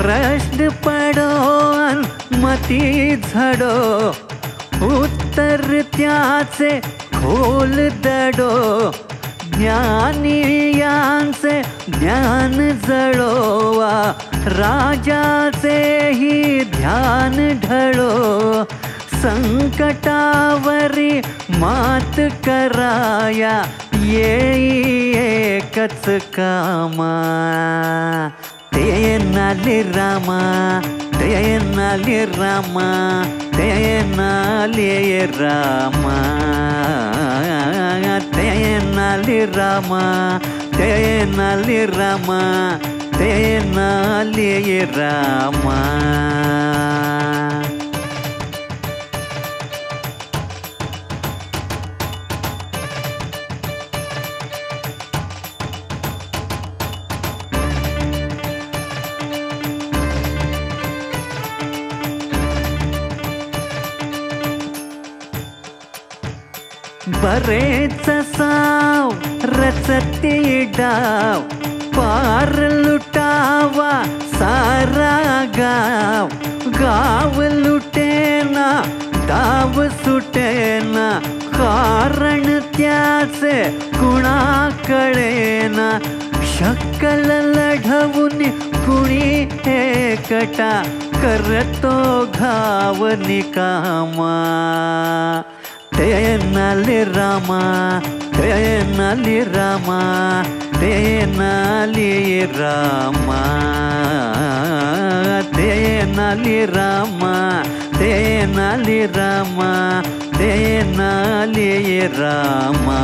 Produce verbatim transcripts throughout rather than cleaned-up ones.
प्रश्न पडो अन मती झडो, उत्तर त्याचे खोल दडो, ज्ञानी यांचे ज्ञान जळोवा, राजाचेही ध्यान ढळो, संकटावरी मात कराया, येई एकच कामा, तेनाली रामा, तेनाली रामा, तेनाली रामा, तेनाली रामा, तेनाली रामा, तेनाली रामा. बरेच साव रचते डाव, पार लुटावा सारा गाव, गाव लुटेना डाव सुटेना, कारण त्याचे कुणा कळेना, शक्कल लढवून कुणी एकटा, करतो घाव निकामा, तेनाली रामा, तेनाली रामा, तेनाली रामा, तेनाली रामा, तेनाली रामा, तेनाली रामा.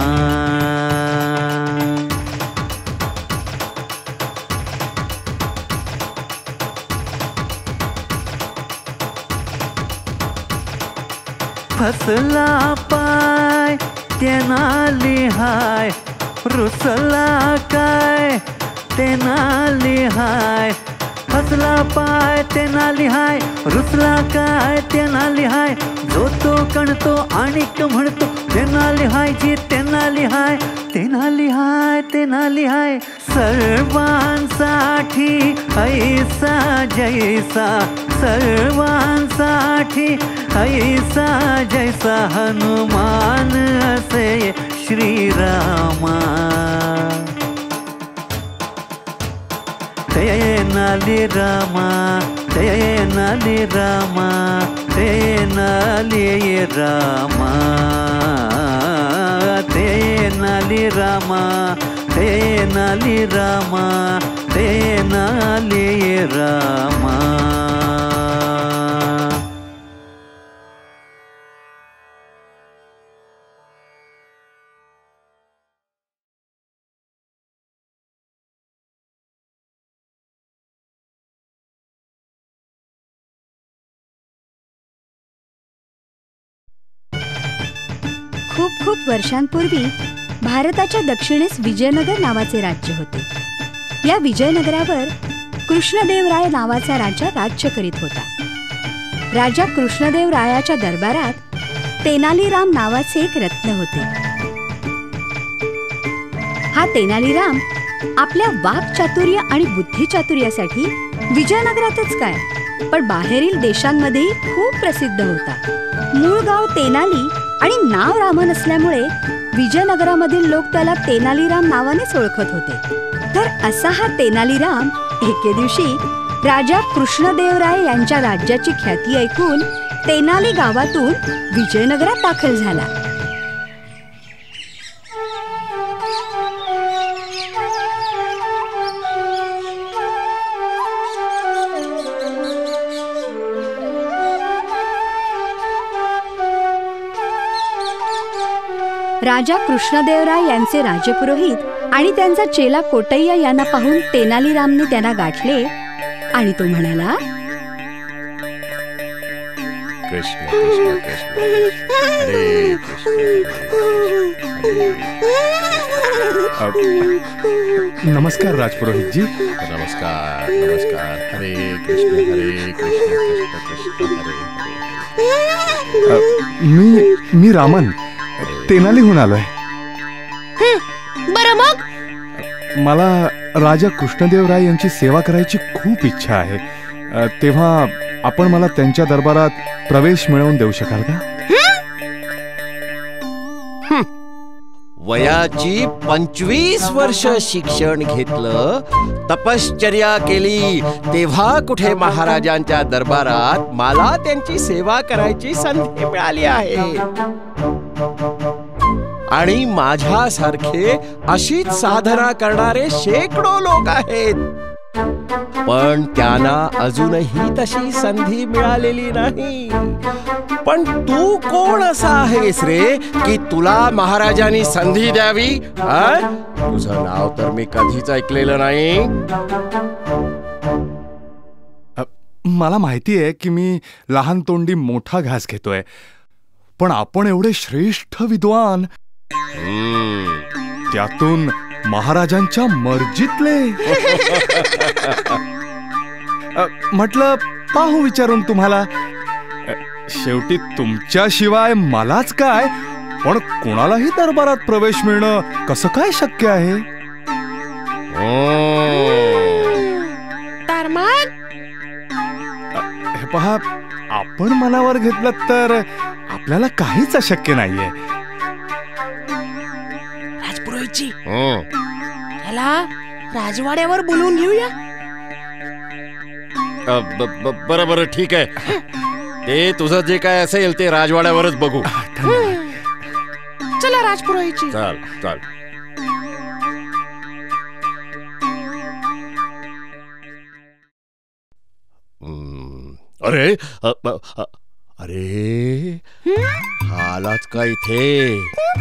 फसला पाय तेनाली हाय, रुसला काय तेनाली हाय, फसला पाय तेनाली हाय, रुसला काय तेनाली हाय, जो तो कणतो आणिक म्हणतो तेनाली हाय जी तेनाली हाय, तेनाली हाय, तेनाली हाय, सर्वांसाठी ऐसा जैसा, सर्वांसाठी ऐसा जैसा, हनुमान असे श्रीरामा, तेनाली रामा, तेनाली रामा, तेनाली रामा, तेनाली रामा, तेनाली रामा, तेनाली रामा. खूप खूप वर्षांपूर्वी भारताच्या दक्षिणेस विजयनगर नावाचे राज्य होते. या विजयनगरावर कृष्णदेवराय नावाचा राजा राज्य करीत होता. राजा कृष्णदेवरायाच्या दरबारात तेनालीराम नावाचे एक रत्न होते. हा तेनालीराम आपल्या वाक्चातुर्य आणि बुद्धिचातुर्यासाठी विजयनगरातच काय पण बाहेरील देशांमध्येही खूप प्रसिद्ध होता. मूळ गाव तेनाली आणि नाव रामन असल्यामुळे विजयनगरामधील लोक त्याला तेनालीराम नावानेच ओळखत होते. तर असा हा तेनालीराम एके दिवशी राजा कृष्णदेवराय यांच्या राज्याची ख्याती ऐकून तेनाली गावातून विजयनगरात दाखल झाला. राजा कृष्णदेवराय यांचे राजपुरोहित आणि त्यांचा चेला कोटैया यांना पाहून तेनालीरामने त्यांना गाठले आणि तो म्हणाला, कृष्ण कृष्ण कृष्ण हरे कृष्ण. नमस्कार राजपुरोहित जी. नमस्कार नमस्कार. हरे कृष्ण हरे कृष्ण कृष्ण कृष्ण हरे हरे. मी मी रामन तेनालीहून आलोय. बरं मग मला राजा कृष्णदेवराय यांची सेवा करायची खूप इच्छा आहे. अ, तेव्हा आपण मला त्यांच्या दरबारात प्रवेश मिळवून देऊ शकाल का? वयाची पंचवीस वर्ष शिक्षण घेतलं, तपश्चर्या केली, तेव्हा कुठे महाराजांच्या दरबारात मला त्यांची सेवा करायची संधी मिळाली आहे. आणि माझ्यासारखे अशीच साधना करणारे शेकडो लोक आहेत, पण त्यांना अजूनही तशी संधी मिळालेली नाही. पण तू कोण असा आहेस रे की तुला महाराजांनी संधी द्यावी? तुझं नाव तर मी कधीच ऐकलेलं नाही. अ, मला माहिती आहे की मी लहान तोंडी मोठा घास घेतोय, पण आपण एवढे श्रेष्ठ विद्वान, त्यातून महाराजांच्या मर्जीतले. अ, म्हटलं पाहू विचारून तुम्हाला. अ, शेवटी तुमच्याशिवाय मलाच काय, पण कोणालाही दरबारात प्रवेश मिळणं कसं काय शक्य आहे? तर मग हे पहा, आपण मनावर घेतलं तर आपल्याला काहीच अशक्य नाहीये. राजपुरोहितजी, याला राजवाड्यावर बोलवून घेऊया. बरं बरं ठीक आहे, ते तुझं जे काय असेल ते राजवाड्यावरच बघू. चला राजपुरोहितजी. चाल चाल. अरे अ, अ, अरे आलाच का इथे?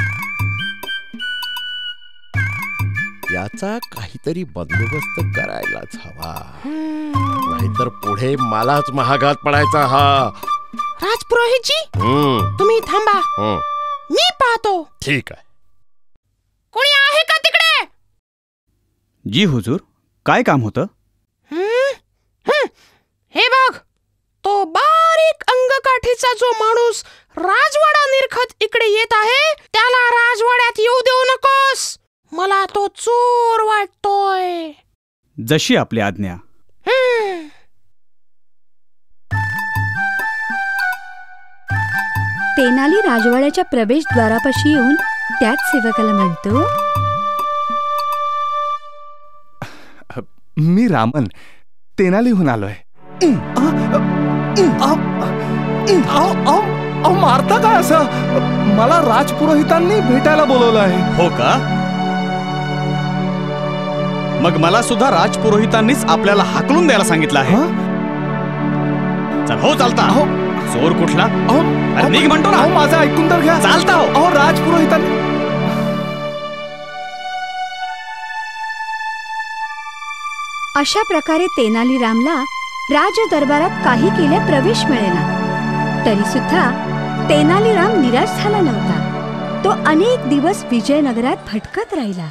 याचा काहीतरी बंदोबस्त करायलाच हवा, नाहीतर पुढे मलाच महागात पडायचा हा. राजपुरोहितजी, तुम्ही थांबा, मी पाहतो. ठीक आहे. कोणी आहे का तिकडे? जी हुजूर, काय काम होतं? हे बघ, तो बारीक अंगकाठीचा जो माणूस राजवाडा निरखत इकडे येत आहे, त्याला राजवाड्यात येऊ देऊ नकोस. मला तो चोर वाटतोय. जशी आपली आज्ञा. तेनाली राजवाड्याच्या प्रवेशद्वारापाशी येऊन त्याच सेवकाला म्हणतो, मी रामन तेनालीहून आलोय. मारता काय असं? मला राजपुरोहितांनी भेटायला बोलवलं आहे. हो का? मग मला सुद्धा राजपुरोहितांनीच आपल्याला हाकलून द्यायला सांगितलं आहे. चल हो, चालता. चोर कुठला? अरे निघ म्हणतो ना. माझं ऐकून तर घ्या. चालता हो. अहो राजपुरोहितांनी. अशा प्रकारे तेनालीरामला राज दरबारात काही केल्या प्रवेश मिळेना. तरी सुद्धा तेनालीराम निराश झाला नव्हता. तो अनेक दिवस विजयनगरात भटकत राहिला.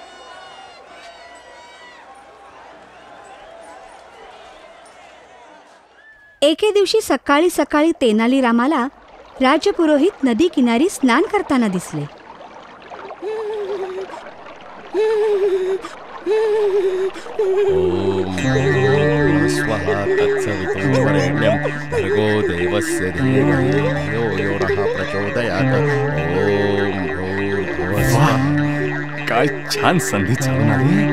एके दिवशी सकाळी सकाळी तेनालीरामाला राजपुरोहित नदी किनारी स्नान करताना दिसले. स्वाहा तत्सवितुर्वरेण्यं भर्गो देवस्य धीमहि धियो यो नः प्रचोदयात्. ओम भूर्भुवः स्वः. काय छान संधी चालून आली.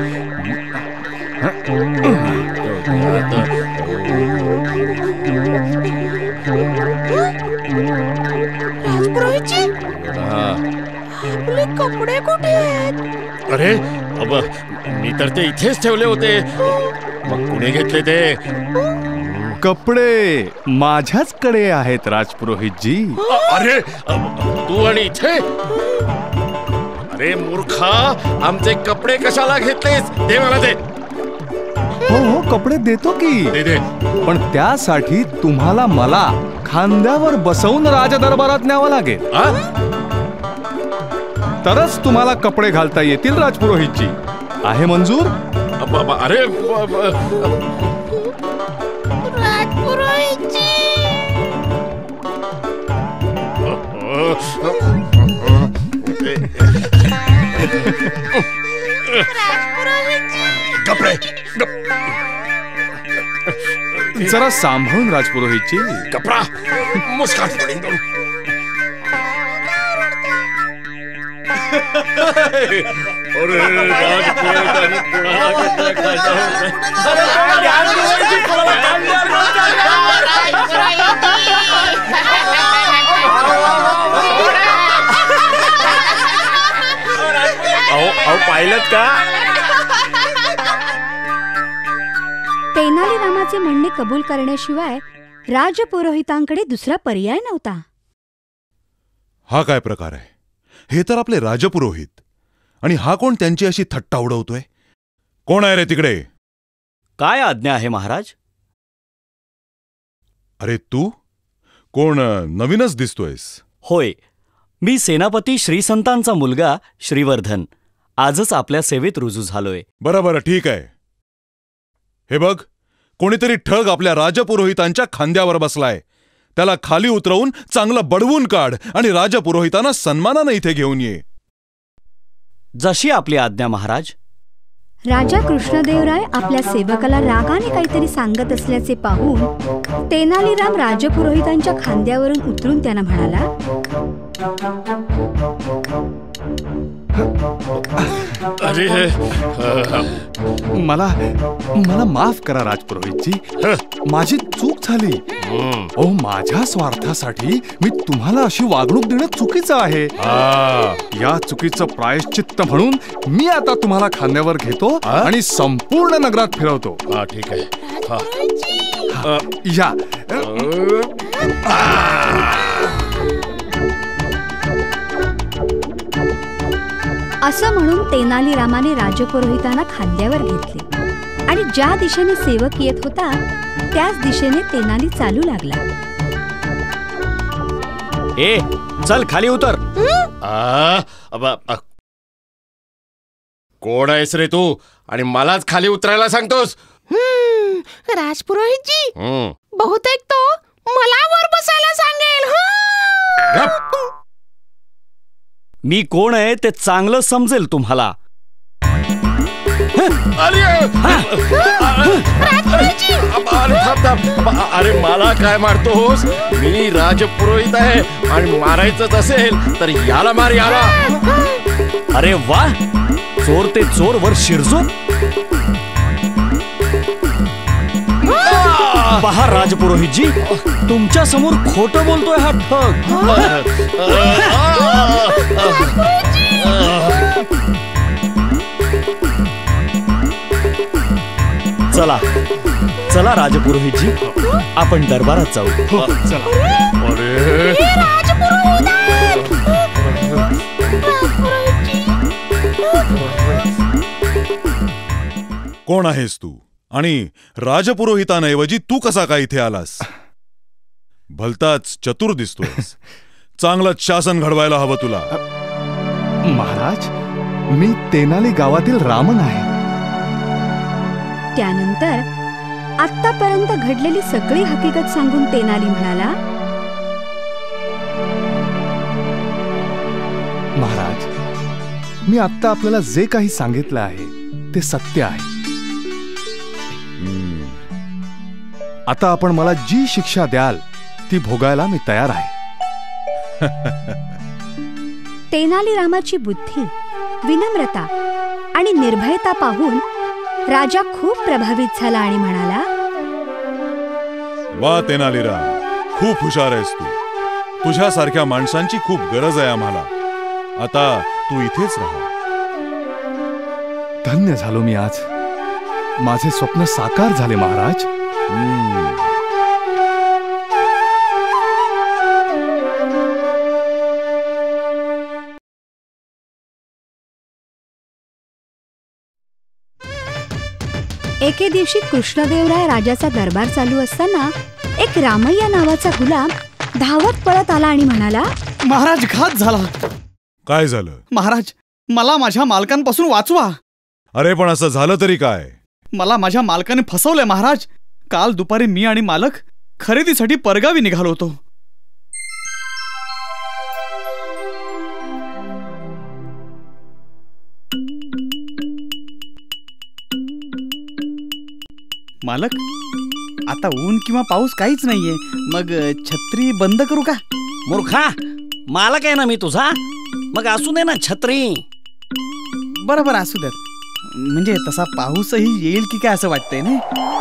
राजपुरोहितजी, आपले कपडे कुठे आहेत? अरे अब मी तर ते इथेच ठेवले होते. मग कुणी घेतले ते? कपडे माझ्याच कडे आहेत राजपुरोहितजी. अरे तू आणि इथे? अरे मूर्खा, आमचे कपडे कशाला घेतलेस? दे मला ते. हो हो, कपडे देतो की. दे दे. पण त्यासाठी तुम्हाला मला खांद्यावर बसवून राजदरबारात न्यावं लागेल. तरच तुम्हाला कपडे घालता येतील राजपुरोहितजी. आहे मंजूर? अरे राजपुरोहितजी, कपडे जरा सांभाळून राजपुरोहितची. कपरा मुस्काट पडेल तो. अरे राजपुरोहितांनी कुणाला घेतलं काय पाहिलं का? तेनालीरामाचे म्हणणे कबूल करण्याशिवाय राजपुरोहितांकडे दुसरा पर्याय नव्हता. हा काय प्रकार आहे? हे तर आपले राजपुरोहित. आणि हा कोण त्यांची अशी थट्टा उडवतोय? कोण आहे रे तिकडे? काय आज्ञा आहे महाराज? अरे तू कोण? नवीनच दिसतोयस. होय, मी सेनापती श्रीसंतांचा मुलगा श्रीवर्धन. आजच आपल्या सेवेत रुजू झालोय. बरं बरं, ठीक आहे. हे बघ, कोणीतरी ठग आपल्या राजपुरोहितांच्या खांद्यावर बसलाय. त्याला खाली उतरवून चांगलं बडवून काढ आणि राजपुरोहितांना सन्मानानं इथे घेऊन ये. जशी आपली आज्ञा महाराज. राजा कृष्णदेवराय आपल्या सेवकाला रागाने काहीतरी सांगत असल्याचे पाहून तेनालीराम राजपुरोहितांच्या खांद्यावरून उतरून त्यांना म्हणाला, अरे मला मला माफ करा राजपुरोहितजी. माझी चूक झाली. अहो, माझ्या स्वार्थासाठी मी तुम्हाला अशी वागणूक देणं चुकीचं आहे. या चुकीचं प्रायश्चित्त म्हणून मी आता तुम्हाला खांद्यावर घेतो आणि संपूर्ण नगरात फिरवतो. हा ठीक आहे. या असं म्हणून तेनालीरामाने राजपुरोहितांना खांद्यावर घेतले आणि ज्या दिशेने सेवक येत होता त्याच दिशेने तेनाली चालू लागला. ए चल खाली उतर. कोण आहेस रे तू आणि मलाच खाली उतरायला सांगतोस? राजपुरोहितजी, बहुतेक तो मला वर बसायला सांगेल. मी कोण आहे ते चांगलं समजेल तुम्हाला. अरे मला काय मारतोस? मी राजपुरोहित आहे आणि मारायचंच असेल तर याला मार, याला. अरे वा, चोर ते चोर वर शिरजो. पहा राजपुरोहितजी, तुमच्या समोर खोटं बोलतोय हा ठग. चला चला राजपुरोहितजी, आपण दरबारात जाऊ. चला. अरे कोण आहेस तू आणि राजपुरोहितांऐवजी तू कसा काय इथे आलास? भलताच चतुर दिसतोयस. चांगलंच शासन घडवायला हवं तुला. महाराज, मी तेनाली गावातील रामन आहे. त्यानंतर आतापर्यंत घडलेली सगळी हकीकत सांगून तेनाली म्हणाला, महाराज, मी आत्ता आपल्याला जे काही सांगितलं आहे ते सत्य आहे. आता आपण मला जी शिक्षा द्याल ती भोगायला मी तयार आहे. तेनालीरामाची बुद्धी, विनम्रता आणि निर्भयता पाहून राजा खूप प्रभावित झाला आणि म्हणाला, वा तेनालीराम, खूप हुशार आहेस तू. तुझ्यासारख्या माणसांची खूप गरज आहे आम्हाला. आता तू इथेच राहा. धन्य झालो मी आज. माझे स्वप्न साकार झाले महाराज. एके दिवशी कृष्णदेवराय राजाचा दरबार चालू असताना एक रामय्या नावाचा गुलाम धावत पळत आला आणि म्हणाला, महाराज, घात झाला. काय झालं? महाराज, मला माझ्या मालकांपासून वाचवा. अरे पण असं झालं तरी काय? मला माझ्या मालकाने फसवलंय महाराज. काल दुपारी मी आणि मालक खरेदीसाठी परगावी निघालो होतो. मालक, आता ऊन किंवा पाऊस काहीच नाहीये, मग छत्री बंद करू का? मूर्खा, मालक आहे ना मी तुझा, मग असू दे ना छत्री. बरं बरं असू देत. म्हणजे तसा पाऊसही येईल की काय असं वाटतंय ना.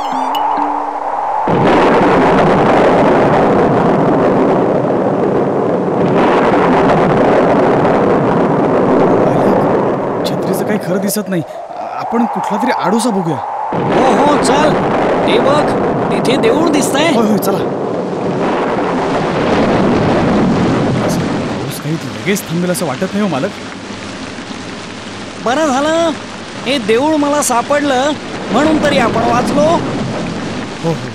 छत्रीचं काही खरं दिसत नाही. आपण कुठला तरी आडोसा बघूया. हो हो चल, ते बघ तिथे देऊळ दिसतंय. होय होय चला. पाऊस काही लगेच थांबेल असं वाटत नाही हो मालक. बरं झालं हे देऊळ मला सापडलं, म्हणून तरी आपण वाचलो. हो हो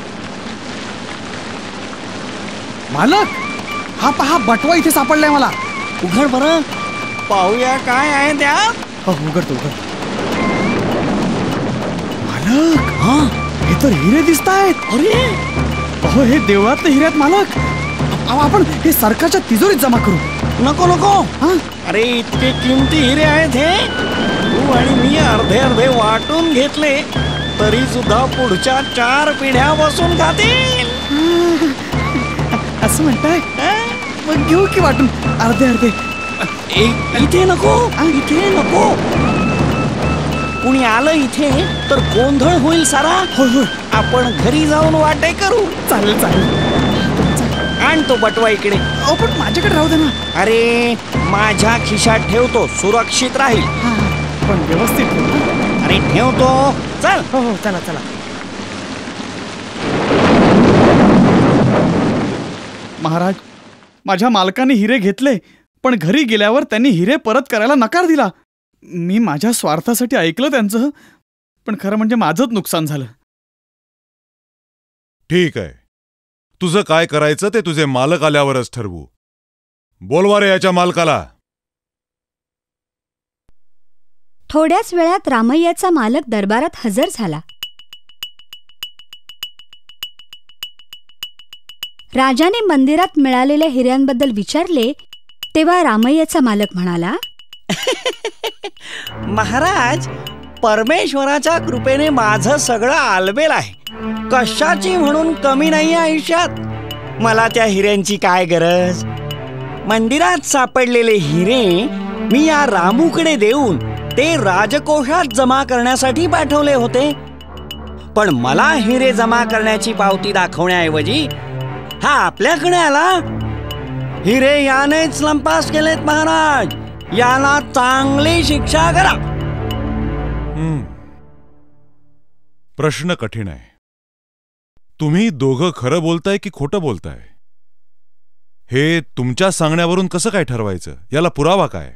मालक, हा पहा बटवा इथे सापडलाय मला. उघड बरं, पाहूया काय आहे त्यात. हो उघडतो उघड. मालक, हा हे तर हिरे दिसत आहेत. अरे अहो हे देवळातले हिरे आहेत मालक. अहो, आपण हे सरकारच्या तिजोरीत जमा करू. नको नको. हा अरे इतके किमती हिरे आहेत हे. तू आणि मी अर्धे अर्धे वाटून घेतले तरी सुद्धा पुढच्या चार पिढ्या बसून खातील. असं म्हणताय? मग घेऊ की वाटून अर्धे अर्धे. ए- इथे नको, इथे नको. कुणी आलं इथे तर गोंधळ होईल सारा. होय होय आपण घरी जाऊन वाटे करू. चालेल चालेल. आण तो बटवा इकडे. अहो पण माझ्याकडे राहू दे ना. अरे माझ्या खिशात ठेवतो, सुरक्षित राहील. हा, पण व्यवस्थित ठेव ना. अरे ठेवतो, चल. हो हो चला चला. महाराज, माझ्या मालकाने हिरे घेतले, पण घरी गेल्यावर त्यांनी हिरे परत करायला नकार दिला. मी माझ्या स्वार्थासाठी ऐकलं त्यांचं, पण खरं म्हणजे माझंच नुकसान झालं. ठीक आहे, तुझं काय करायचं ते तुझे मालक आल्यावरच ठरवू. बोलवा रे याच्या मालकाला. थोड्याच वेळात रामय्याचा मालक दरबारात हजर झाला. राजाने मंदिरात मिळालेल्या हिऱ्यांबद्दल विचारले तेव्हा रामय्याचा मालक म्हणाला, महाराज, परमेश्वराच्या कृपेने माझं सगळं आलबेल आहे. कशाची म्हणून कमी नाही आयुष्यात. मला त्या हिऱ्यांची काय गरज. मंदिरात सापडलेले हिरे मी या रामूकडे देऊन ते राजकोषात जमा करण्यासाठी पाठवले होते. पण मला हिरे जमा करण्याची पावती दाखवण्याऐवजी हा आपल्याकडे आला. हिरे यानेच लंपास केलेत महाराज. याला चांगली शिक्षा करा. हम्म. प्रश्न कठीण आहे. तुम्ही दोघं खरं बोलताय की खोटं बोलताय हे तुमच्या सांगण्यावरून कसं काय ठरवायचं? याला पुरावा काय?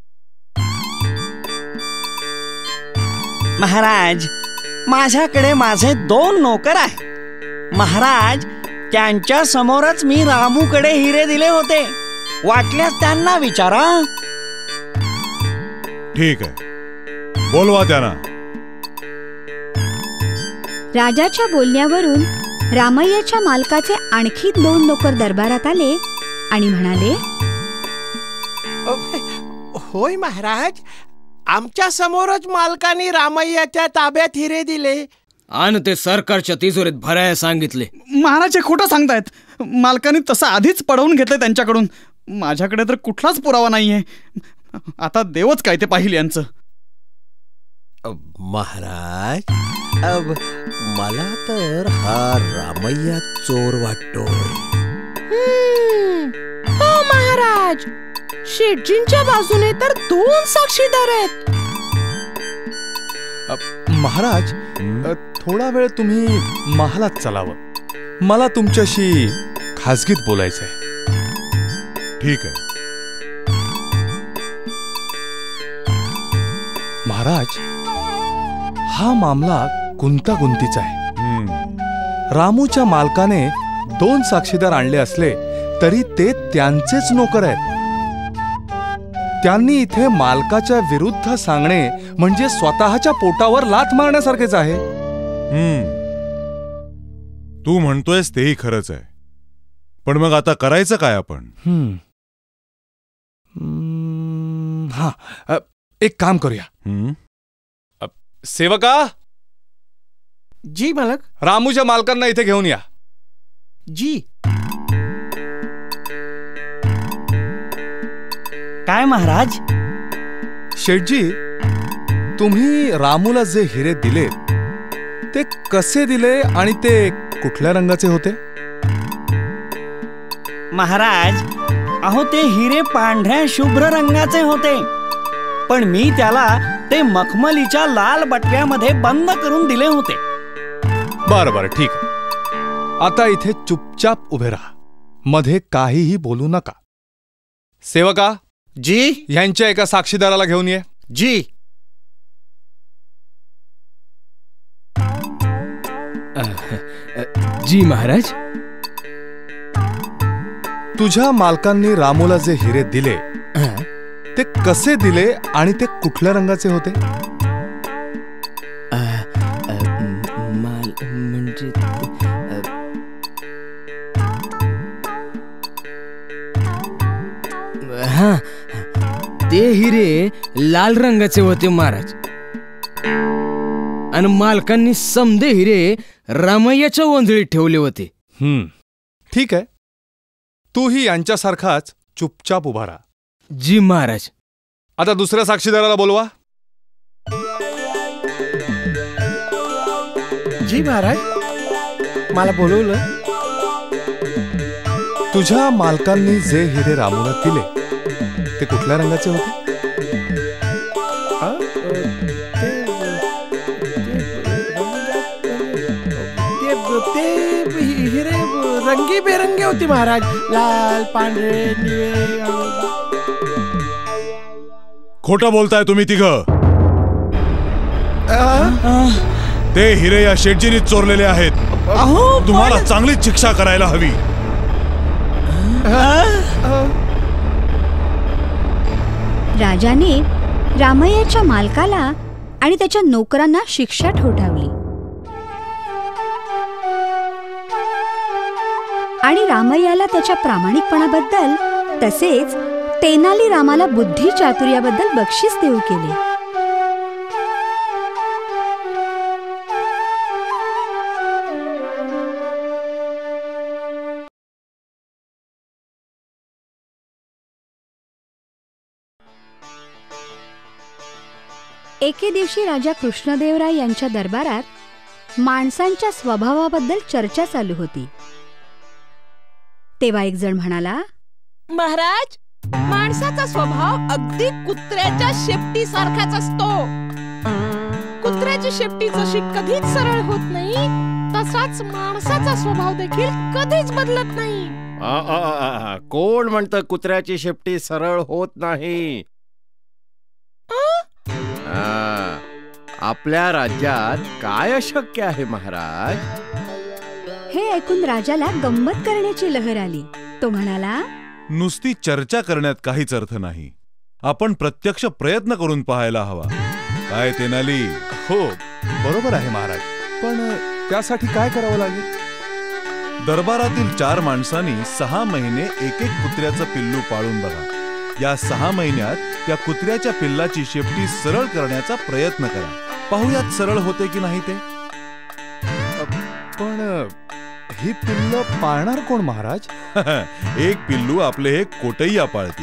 महाराज, माझ्याकडे माझे दोन नोकर आहे. महाराज, त्यांच्या समोरच मी रामूकडे हिरे दिले होते. वाटल्यास त्यांना विचारा. ठीक आहे, बोलवा त्यांना. राजाच्या बोलण्यावरून रामय्याच्या मालकाचे आणखी दोन नोकर दरबारात आले आणि म्हणाले, होय महाराज, आमच्या समोरच मालकाने रामय्याच्या ताब्यात हिरे दिले आणि ते सरकारच्या तिजोरीत भरायला सांगितले. महाराज हे खोटं सांगतायत. मालकाने तसं आधीच पडवून घेतलंय त्यांच्याकडून. माझ्याकडे तर कुठलाच पुरावा नाहीये. आता देवच काय ते पाहिल यांचं. महाराज, अब मला तर हा रामय्या चोर वाटतोय. हो महाराज, शेटजींच्या बाजूने तर दोन साक्षीदार आहेत. महाराज, अ, थोडा वेळ तुम्ही महालात चलावं. मला तुमच्याशी खासगीत बोलायचंय. ठीक आहे. महाराज, हा मामला गुंतागुंतीचा आहे. हम्म. रामूच्या मालकाने दोन साक्षीदार आणले असले तरी ते त्यांचेच नोकर आहेत. त्यांनी इथे मालकाच्या विरुद्ध सांगणे म्हणजे स्वतःच्या पोटावर लाथ मारण्यासारखेच आहे. हम्म. तू म्हणतोयस तेही खरंच आहे, पण मग आता करायचं काय आपण? हम्म. हम्म, हा अ, एक काम करूया. हम्म. सेवका, जी मालक. रामूच्या मालकांना इथे घेऊन या. जी. काय महाराज? शेठजी, तुम्ही रामूला जे हिरे दिले ते कसे दिले आणि ते कुठल्या रंगाचे होते? महाराज, अहो ते हिरे पांढऱ्या शुभ्र रंगाचे होते, पण मी त्याला ते मखमलीच्या लाल बटव्यामध्ये बंद करून दिले होते. बरं बरं, ठीक आहे. आता इथे चुपचाप उभे राहा, मध्ये काहीही बोलू नका. सेवका, जी. यांच्या एका साक्षीदाराला घेऊन ये. जी. जी महाराज. तुझ्या मालकांनी रामूला जे हिरे दिले ते कसे दिले आणि ते कुठल्या रंगाचे होते? माल म्हणजे हा, ते हिरे लाल रंगाचे होते महाराज. आणि मालकांनी समदे हिरे रामय्याच्या ओंजळीत ठेवले होते. हम्म, ठीक आहे. तूही यांच्यासारखाच चुपचाप उभा राहा. जी महाराज. आता दुसऱ्या साक्षीदाराला बोलवा. जी महाराज, मला बोलवलं. तुझ्या मालकांनी जे हिरे रामूला दिले ते कुठल्या रंगाचे होते? ते हिरे रंगीबेरंगी होते महाराज. लाल, पांढरे, निळे. खोटं बोलताय तुम्ही तिघं. ते हिरे या शेठजीनीच चोरलेले आहेत. तुम्हाला चांगलीच शिक्षा करायला हवी. राजाने रामय्याच्या मालकाला आणि त्याच्या नोकरांना शिक्षा ठोठावली आणि रामय्याला त्याच्या प्रामाणिकपणाबद्दल तसेच तेनाली रामाला बुद्धी चातुर्याबद्दल बक्षीस देऊ केले. एके दिवशी राजा कृष्णदेवराय यांच्या दरबारात माणसांच्या स्वभावाबद्दल चर्चा चालू होती. तेव्हा एक जण म्हणाला, महाराज, माणसाचा स्वभाव अगदी कुत्र्याच्या शेपटी सारखाच असतो. कुत्र्याची शेपटी जशी कधीच सरळ होत नाही, तसाच माणसाचा स्वभाव देखील कधीच बदलत नाही. आ, आ, आ, कोण म्हणतं कुत्र्याची शेपटी सरळ होत नाही? आ, आपल्या राज्यात काय अशक्य आहे महाराज? हे ऐकून राजाला गंमत करण्याची लहर आली. तो म्हणाला, नुसती चर्चा करण्यात काहीच अर्थ नाही. आपण प्रत्यक्ष प्रयत्न करून पाहायला हवा. काय तेनाली? हो, बरोबर आहे महाराज. पण त्यासाठी काय करावं लागेल? दरबारातील चार माणसांनी सहा महिने एक एक कुत्र्याचं पिल्लू पाळून बघा. या सहा महिन्यात त्या कुत्र्याच्या पिल्लाची शेपटी सरळ करण्याचा प्रयत्न करा. पाहुयात सरळ होते की नाही ते. पण ही पिल्ल पाळणार कोण महाराज? एक पिल्लू आपले हे कोटैया पाळतील.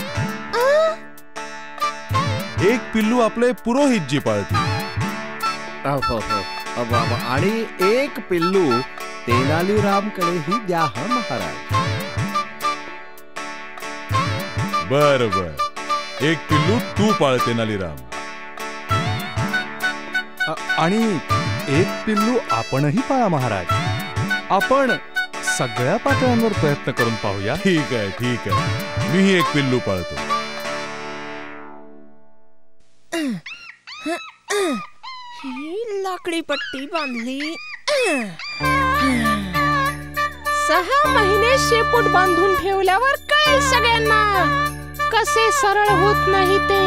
एक पिल्लू आपले पुरोहितजी पाळतील. आणि एक पिल्लू तेनालीरामकडेही द्या हा महाराज. बर बर, एक पिल्लू तू पाळ तेनालीराम. आणि एक पिल्लू आपणही पाळा महाराज. आपण सगळ्या पातळ्यांवर प्रयत्न करून पाहूया. ठीक आहे, ठीक आहे. मीही एक पिल्लू पाळतो. ही लाकडी पट्टी बांधली. सहा महिने शेपूट बांधून ठेवल्यावर कळेल सगळ्यांना कसे सरळ होत नाही ते.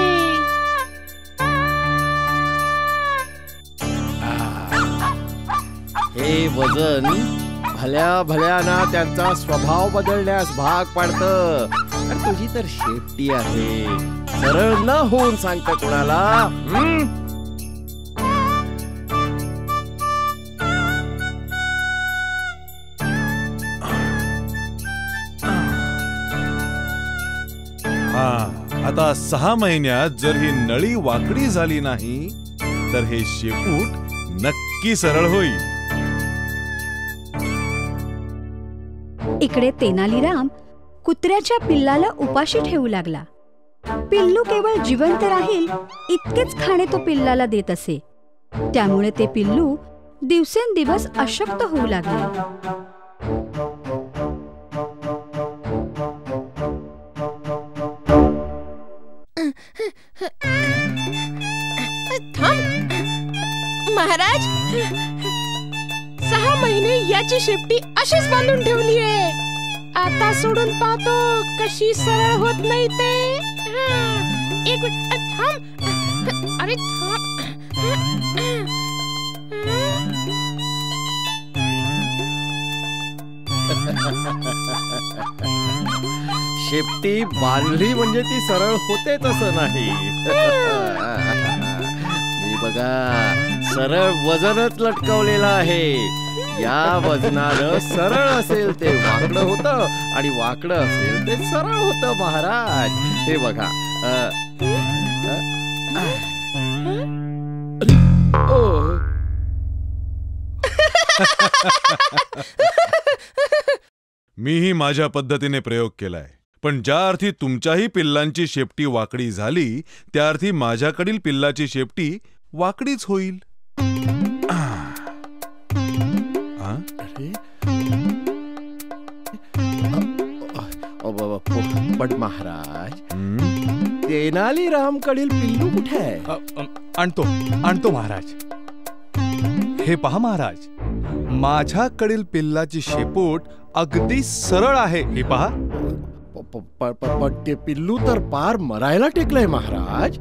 हे वजन भल्या भल्याना त्यांचा स्वभाव बदलण्यास भाग पाडतं. तुझी तर शेपटी आहे, सरळ न होऊन सांगतं कोणाला. आता सहा महिन्यात जर ही नळी वाकडी झाली नाही तर हे शेपूट नक्की सरळ होईल. इकडे तेनालीराम कुत्र्याच्या पिल्लाला उपाशी ठेवू लागला. पिल्लू केवळ जिवंत राहील इतकेच खाणे तो पिल्लाला देत असे. त्यामुळे ते पिल्लू दिवसेंदिवस अशक्त होऊ लागले. महाराज, सहा महिने याची शेपटी अशीच बांधून ठेवली आहे. आता सोडून पाहतो कशी सरळ होत नाही ते. एक मिनिट थांब. अरे थांब. शेपटी बांधली म्हणजे ती सरळ होते तसं नाही. मी बघा सरळ वजनच लटकवलेलं आहे. या वजनानं सरळ असेल ते वाकडं होतं आणि वाकडं असेल ते सरळ होतं महाराज. हे बघा. मीही माझ्या पद्धतीने प्रयोग केलाय, पण ज्या अर्थी तुमच्याही पिल्लांची शेपटी वाकडी झाली त्या अर्थी माझ्याकडील पिल्लाची शेपटी वाकडीच होईल. पण महाराज, तेनालीरामकडील पिल्लू कुठे आहे? आणतो आणतो महाराज. हे पहा महाराज, माझ्याकडील पिल्लाची शेपूट अगदी सरळ आहे. हे पहा. पण ते पिल्लू तर पार मरायला टेकलंय महाराज.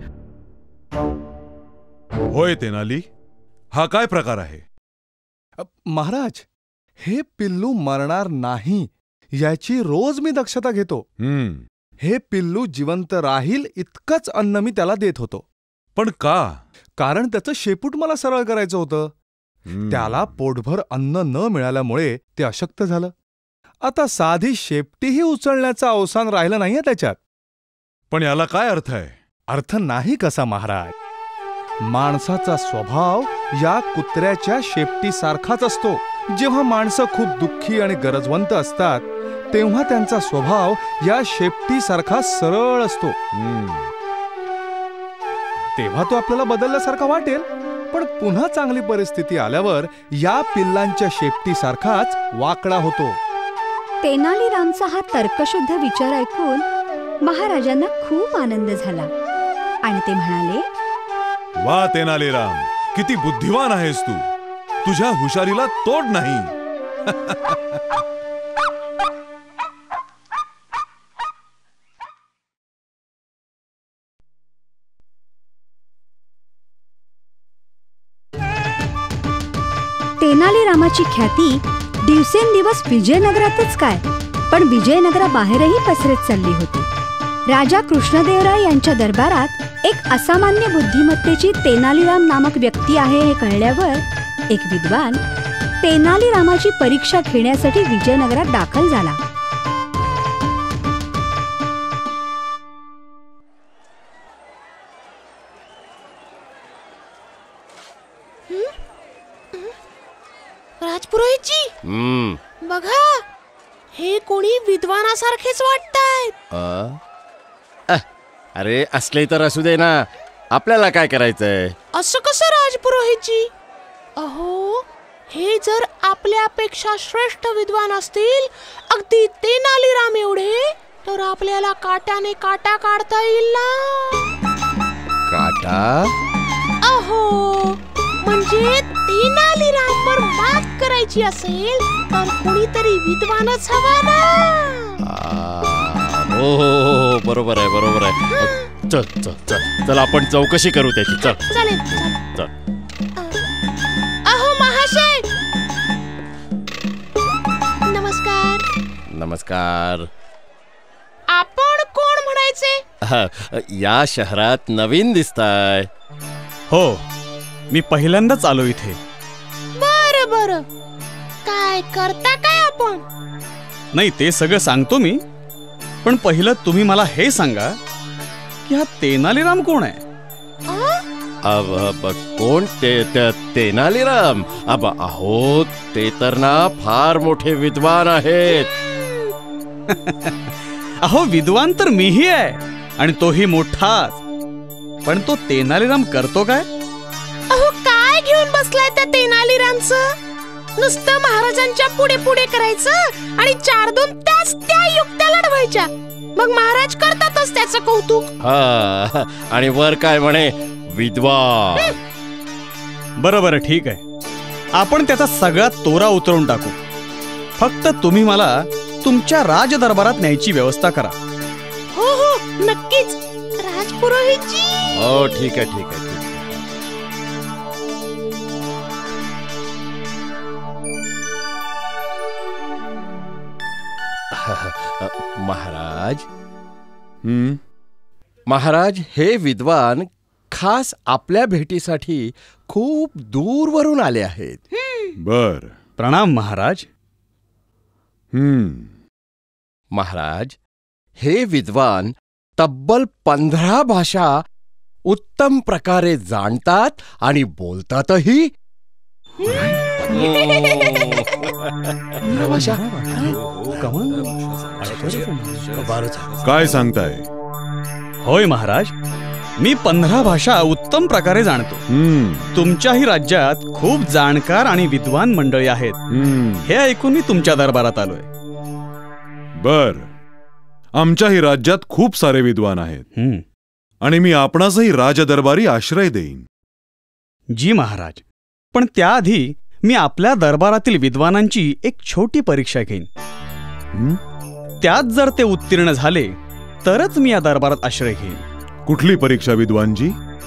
होय तेनाली, हा काय प्रकार आहे? महाराज, हे पिल्लू मरणार नाही याची रोज मी दक्षता घेतो. हे पिल्लू जिवंत राहील इतकंच अन्न मी त्याला देत होतो. पण का? कारण त्याचं शेपूट मला सरळ करायचं होतं. त्याला पोटभर अन्न न मिळाल्यामुळे ते अशक्त झालं. आता साधी शेपटीही उचलण्याचं अवसान राहिलं नाहीये त्याच्यात. पण याला काय अर्थ आहे? अर्थ नाही कसा महाराज. माणसाचा स्वभाव या कुत्र्याच्या शेपटीसारखाच असतो. जेव्हा माणसं खूप दुःखी आणि गरजवंत असतात तेव्हा त्यांचा स्वभाव या शेपटीसारखा सरळ असतो. तेव्हा तो आपल्याला बदलल्यासारखा वाटेल, पण पुन्हा चांगली परिस्थिती आल्यावर या पिल्लांच्या शेपटीसारखाच वाकडा होतो. तेनालीरामचा हा तर्कशुद्ध विचार ऐकून महाराजांना खूप आनंद झाला आणि ते म्हणाले, वा तेनालीराम, किती बुद्धिवान आहेस तू. तुझ्या हुशारीला तोड नाही. तेनालीरामाची ख्याती दिवसेंदिवस विजयनगरातच काय, पण विजयनगराबाहेरही पसरत चालली होती. राजा कृष्णदेवराय यांच्या दरबारात एक असामान्य बुद्धिमत्तेची तेनालीराम नामक व्यक्ती आहे हे कळल्यावर एक विद्वान तेनालीरामाची परीक्षा घेण्यासाठी विजयनगरात दाखल झाला. राजपुरोहितजी, बघा, हे कोणी विद्वानासारखेच वाटतायत. अरे असले तर असू दे ना, आपल्याला काय करायचंय? असं कसं राजपुरोहितजी? अहो, हे जर आपल्यापेक्षा श्रेष्ठ विद्वान असतील, अगदी तेनालीराम एवढे, तर आपल्याला काट्याने काटा काढता येईल ना. काटा? अहो, म्हणजे तेनालीरामवर मात करायची असेल तर कोणीतरी विद्वानच हवा ना. हो हो बरोबर आहे, बरोबर आहे. चल चल चल चल आपण चौकशी करू त्याची. चल चालेल. चल. अहो महाशय, नमस्कार. नमस्कार. आपण कोण म्हणायचे? या शहरात नवीन दिसताय. हो, मी पहिल्यांदाच आलो इथे. बर बर, काय करता काय आपण? नाही, ते सगळं सांगतो मी, पण पहिलं तुम्ही मला हे सांगा ह्या तेनालीराम कोण आहे? अब अब कोण ते ते- तेनालीराम? अब अहो ते तर ना फार मोठे विद्वान आहेत. अहो विद्वान तर मीही आहे आणि तोही मोठाच. पण तो तेनालीराम करतो काय? अहो काय घेऊन बसलाय त्या तेनालीरामचं? नुसतं महाराजांच्या पुढे पुढे करायचं आणि चार दोन त्याच त्या युक्त्या लढवायच्या. मग महाराज करतातच त्याचं कौतुक. हा आणि वर काय म्हणे विद्वान. बरं बरं ठीक आहे, आपण त्याचा सगळा तोरा उतरवून टाकू. फक्त तुम्ही मला तुमच्या राजदरबारात न्यायची व्यवस्था करा. हो हो नक्कीच राजपुरोहितजी. हो ठीक आहे ठीक आहे ठीक आहे. महाराज हम्म महाराज हे विद्वान खास आपल्या भेटीसाठी खूप दूरवरून आले आहेत. बर. प्रणाम महाराज. हम्म महाराज हे विद्वान तब्बल पंधरा भाषा उत्तम प्रकारे जाणतात आणि बोलतातही. काय सांगताय? होय महाराज, मी पंधरा भाषा उत्तम प्रकारे जाणतो. हम्म तुमच्याही राज्यात खूप जाणकार आणि विद्वान मंडळी आहेत. हम्म हे ऐकून मी तुमच्या दरबारात आलोय. बर. आमच्याही राज्यात खूप सारे विद्वान आहेत हम्म. आणि मी आपणासही राजदरबारी आश्रय देईन. जी महाराज, पण त्याआधी मी आपल्या दरबारातील विद्वानांची एक छोटी परीक्षा घेईन. हं? त्यात जर ते उत्तीर्ण झाले तरच मी या दरबारात आश्रय घेईन. कुठली परीक्षा विद्वानजी?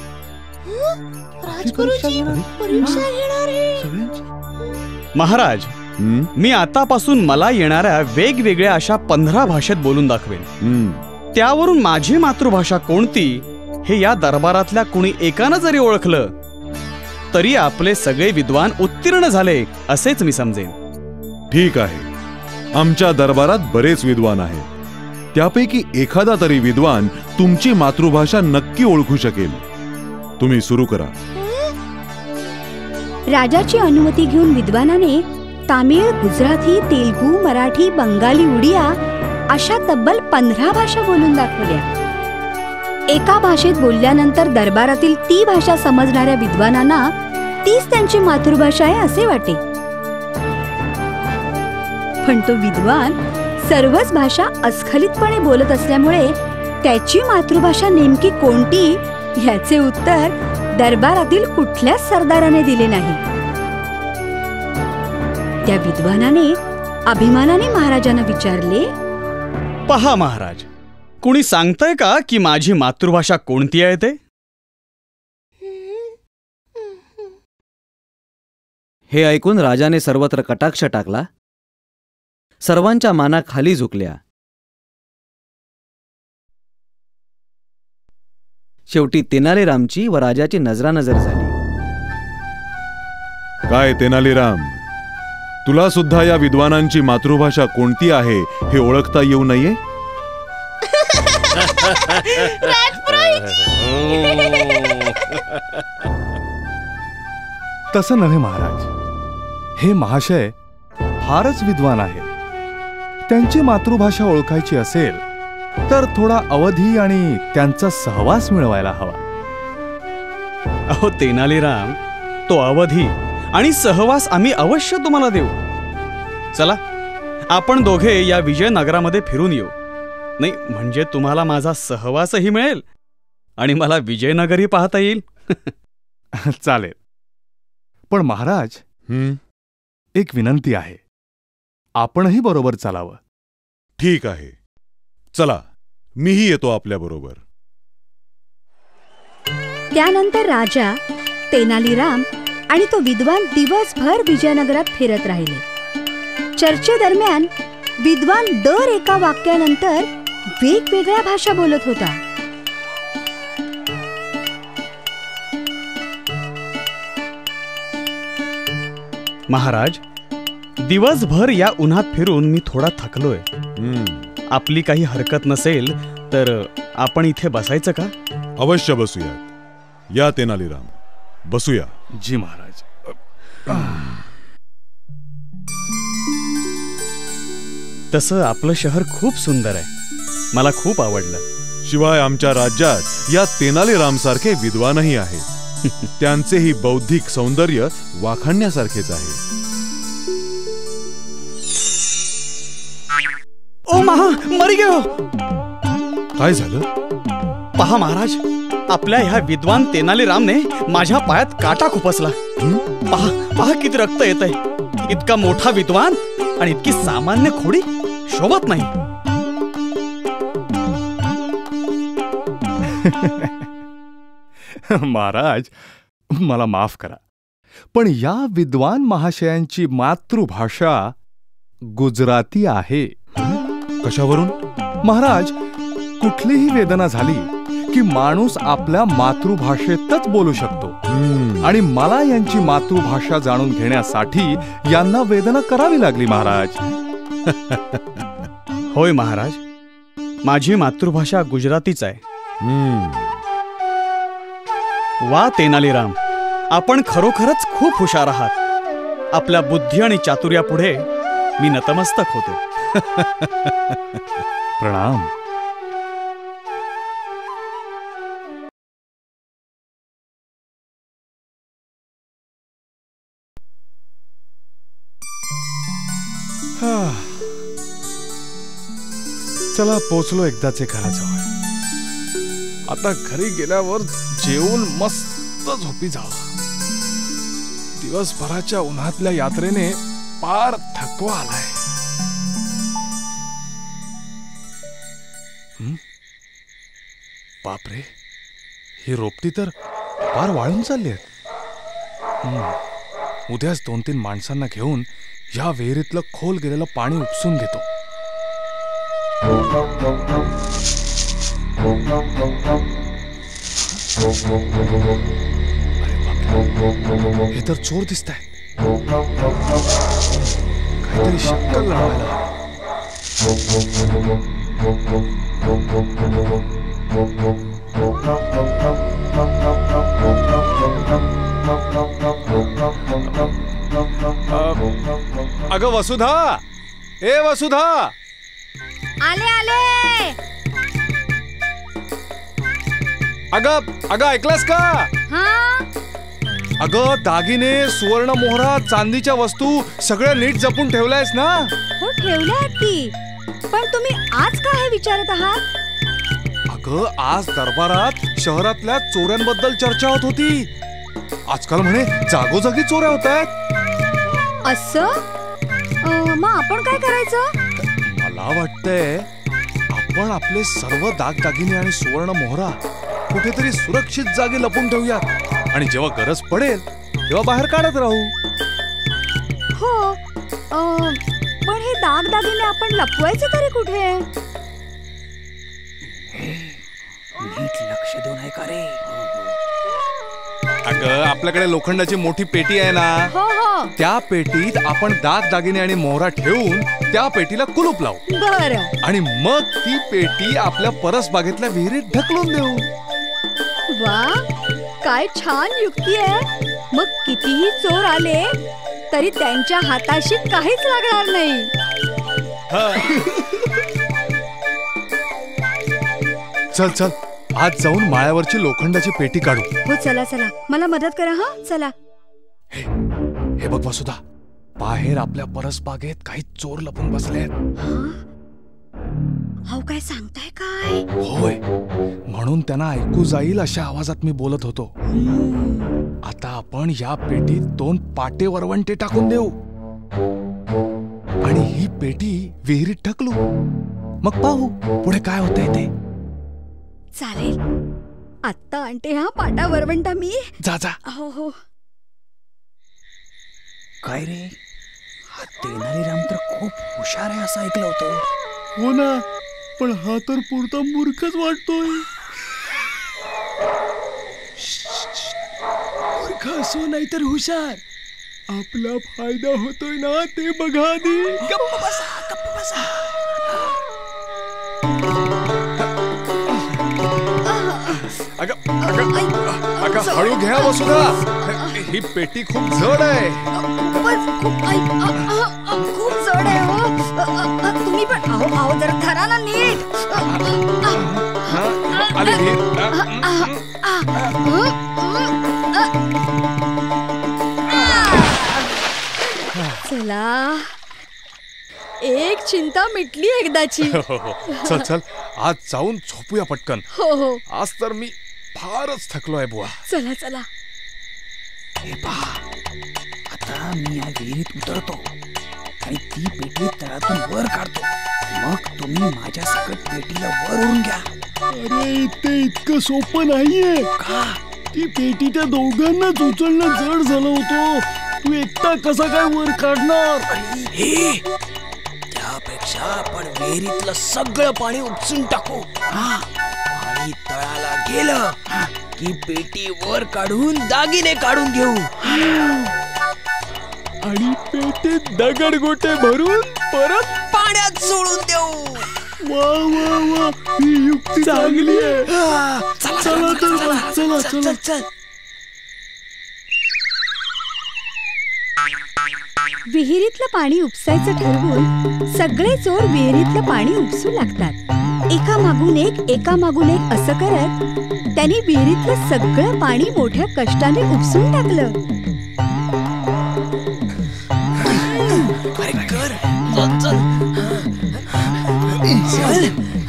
राजगुरुजी परीक्षा घेणार आहे. महाराज, हं? मी आतापासून मला येणाऱ्या वेगवेगळ्या अशा पंधरा भाषेत बोलून दाखवेन. हं. त्यावरून माझी मातृभाषा कोणती हे या दरबारातल्या कुणी एकानं जरी ओळखलं तरी आपले सगळे विद्वान उत्तीर्ण झाले असेच मी समजेन. ठीक आहे. आमच्या दरबारात बरेच विद्वान आहेत. त्यापैकी एखादा तरी विद्वान तुमची मातृभाषा नक्की ओळखू शकेल. तुम्ही सुरू करा. राजाची अनुमती घेऊन विद्वानाने तामिळ, गुजराती, तेलुगू, मराठी, बंगाली, उडिया अशा तब्बल पंधरा भाषा बोलून दाखवल्या. एका भाषेत बोलल्यानंतर दरबारातील ती भाषा समजणाऱ्या विद्वानांना तीच त्यांची मातृभाषा आहे असे वाटे. पण तो विद्वान सर्वच भाषा अस्खलितपणे बोलत असल्यामुळे त्याची मातृभाषा नेमकी कोणती ह्याचे उत्तर दरबारातील कुठल्याच सरदाराने दिले नाही. त्या विद्वानाने अभिमानाने महाराजांना विचारले, पहा महाराज, कुणी सांगतंय का की माझी मातृभाषा कोणती आहे ते? हे ऐकून राजाने सर्वत्र कटाक्ष टाकला. सर्वांच्या माना खाली झुकल्या. शेवटी तेनालीरामची व राजाची नजरानजर झाली. काय तेनालीराम, तुला सुद्धा या विद्वानांची मातृभाषा कोणती आहे हे ओळखता येऊ नये? तसं नव्हे महाराज. हे महाशय फारच विद्वान आहेत. त्यांची मातृभाषा ओळखायची असेल तर थोडा अवधी आणि त्यांचा सहवास मिळवायला हवा. अहो तेनालीराम, तो अवधी आणि सहवास आम्ही अवश्य तुम्हाला देऊ. चला, आपण दोघे या विजयनगरामध्ये फिरून येऊ. नाही म्हणजे तुम्हाला माझा सहवासही मिळेल आणि मला विजयनगरही पाहता येईल. चालेल. पण महाराज, हं? एक विनंती आहे. आपणही बरोबर चालावं. ठीक आहे, चला, मीही येतो आपल्या बरोबर. त्यानंतर राजा, तेनालीराम आणि तो विद्वान दिवसभर विजयनगरात फिरत राहिले. चर्चेदरम्यान विद्वान दर एका वाक्यानंतर वेगवेगळ्या भाषा बोलत होता. महाराज, दिवसभर या उन्हात फिरून मी थोडा थकलोय. हं. आपली काही हरकत नसेल तर आपण इथे बसायचं का? अवश्य बसूयात. या तेनालीराम, बसूया. जी महाराज. तसं आपलं शहर खूप सुंदर आहे. मला खूप आवडलं. शिवाय आमच्या राज्यात या तेनालीराम सारखे विद्वानही आहेत. त्यांचेही बौद्धिक सौंदर्य वाखाणण्यासारखेच आहे. ओ महा, मरी गयो. काय झालं? पहा महाराज, आपल्या ह्या विद्वान तेनालीरामने माझ्या पायात काटा खुपसला. पहा पहा किती रक्त येत आहे. इतका मोठा विद्वान आणि इतकी सामान्य खोडी शोभत नाही. महाराज, मला माफ करा, पण या विद्वान महाशयांची मातृभाषा गुजराती आहे. कशावरून? महाराज, कुठलीही वेदना झाली की माणूस आपल्या मातृभाषेतच बोलू शकतो. आणि मला यांची मातृभाषा जाणून घेण्यासाठी यांना वेदना करावी लागली महाराज. होय महाराज, माझी मातृभाषा गुजरातीच आहे. वा तेनालीराम, आपण खरोखरच खूप हुशार आहात. आपल्या बुद्धी आणि चातुर्यापुढे मी नतमस्तक होतो. प्रणाम. चला, पोचलो एकदाचे घराजवळ. आता घरी गेल्यावर जेवून मस्त झोपी जावं. दिवसभराच्या उन्हातल्या यात्रेने पार थकवा आलाय. बापरे, ही रोपटी तर पार वाळून चालली आहेत. उद्याच दोन तीन माणसांना घेऊन या विहिरीतलं खोल गेलेलं पाणी उपसून घेतो. अरे बापरे, हे तर चोर दिसत आहेत. काहीतरी शक्कल लावायला. अगं वसुधा, ए वसुधा, आले आले. अगं अगं ऐकलंस का? हा, अगं दागिने, सुवर्ण मोहरा, चांदीच्या वस्तू सगळ्या नीट जपून ठेवल्यायस ना? हो ठेवल्या आहेत की. पण तुम्ही आज का हे विचारत आहात? अगं, आज दरबारात शहरातल्या चोऱ्यांबद्दल चर्चा होत होती. आजकाल म्हणे जागोजागी चोऱ्या होत आहेत. असं? अं, मग आपण काय करायचं? मला वाटतंय आपण आपले सर्व दागदागिने आणि सुवर्ण मोहरा कुठेतरी सुरक्षित जागी लपून ठेवूयात आणि जेव्हा गरज पडेल तेव्हा बाहेर काढत राहू. हो, अं, पण हे दागदागिने आपण लपवायचे तरी कुठे? नीट लक्ष देऊन आहे का रे? अगं, आपल्याकडे लोखंडाची मोठी पेटी आहे ना, हो हो, त्या पेटीत आपण दागदागिने आणि मोहरा ठेवून त्या पेटीला कुलूप लावू. बरं. आणि मग ती पेटी आपल्या परसबागेतल्या विहिरीत ढकलून देऊ. वा, काय छान युक्ती आहे. मग कितीही चोर आले तरी त्यांच्या हाताशी काहीच लागणार नाही. चल चल, आज जाऊन माळ्यावरची लोखंडाची पेटी काढू. हो, चला चला, मला मदत करा. हा, चला. हे, हे बघ वसुधा, बाहेर आपल्या परसबागेत काही चोर लपून बसले आहेत. हो, काय सांगताय काय? होय, म्हणून त्यांना ऐकू जाईल अशा आवाजात मी बोलत होतो. आता आपण या पेटीत दोन पाटे वरवंटे टाकून देऊ आणि ही पेटी विहिरीत ढकलू. मग पाहू पुढे काय होतंय ते. चालेल. आत्ता आणते हा पाटा वरवंटा मी. जा जा. हो हो. काय रे, हा तेनालीराम तर खूप हुशार आहे असं ऐकलं होतं. हो ना, पण हा तर पुरता मूर्खच वाटतोय. मूर्ख असो नाही तर हुशार, आपला फायदा होतोय ना ते बघा आधी. गप्प बसा, गप्प बसा. हळू घ्या वसुधा, ही पेटी खूप जड आहे. खूपच खूप ऐक, अ, अ, अ, खूप जड आहे हो. अ, अ, अ, तुम्ही पण अहो अहो जरा धरा ना नीट. अ, अ, अ, आली धीर. अ, अ, अ, अ, अ, अ. चला, एक चिंता मिटली एकदाची. हो, हो. चल चल आज जाऊन झोपूया पटकन. हो हो, आज तर मी फारच थकलोय बुवा. चला चला. हे पहा, आता मी या विहिरीत उतरतो आणि ती पेटी तळातून वर काढतो. मग तुम्ही माझ्या सकट पेटीला वर ओढून घ्या. अरे ते इतकं सोपं नाहीये. का? ती पेटी त्या दोघांनाच उचलणं जड झालं होतं. तू एकटा कसा काय वर काढणार? हे त्यापेक्षा आपण विहिरीतलं सगळं पाणी उपसून टाकू. पाणी तळाला गेलं की पेटी वर काढून दागिने काढून घेऊ आणि पेटीत दगडगोटे भरून परत पाण्यात सोडून देऊ. वा वा वा, ही युक्ती चांगली आहे. चला चला तर मग, चला चला. चल. विहिरीतलं पाणी उपसायचं ठरवून सगळे चोर विहिरीतलं पाणी उपसू लागतात. एका मागून एक एका मागून एक असं करत त्यांनी विहिरीतलं सगळं पाणी मोठ्या कष्टाने उपसून टाकलं. अरे कर, चल चल चल.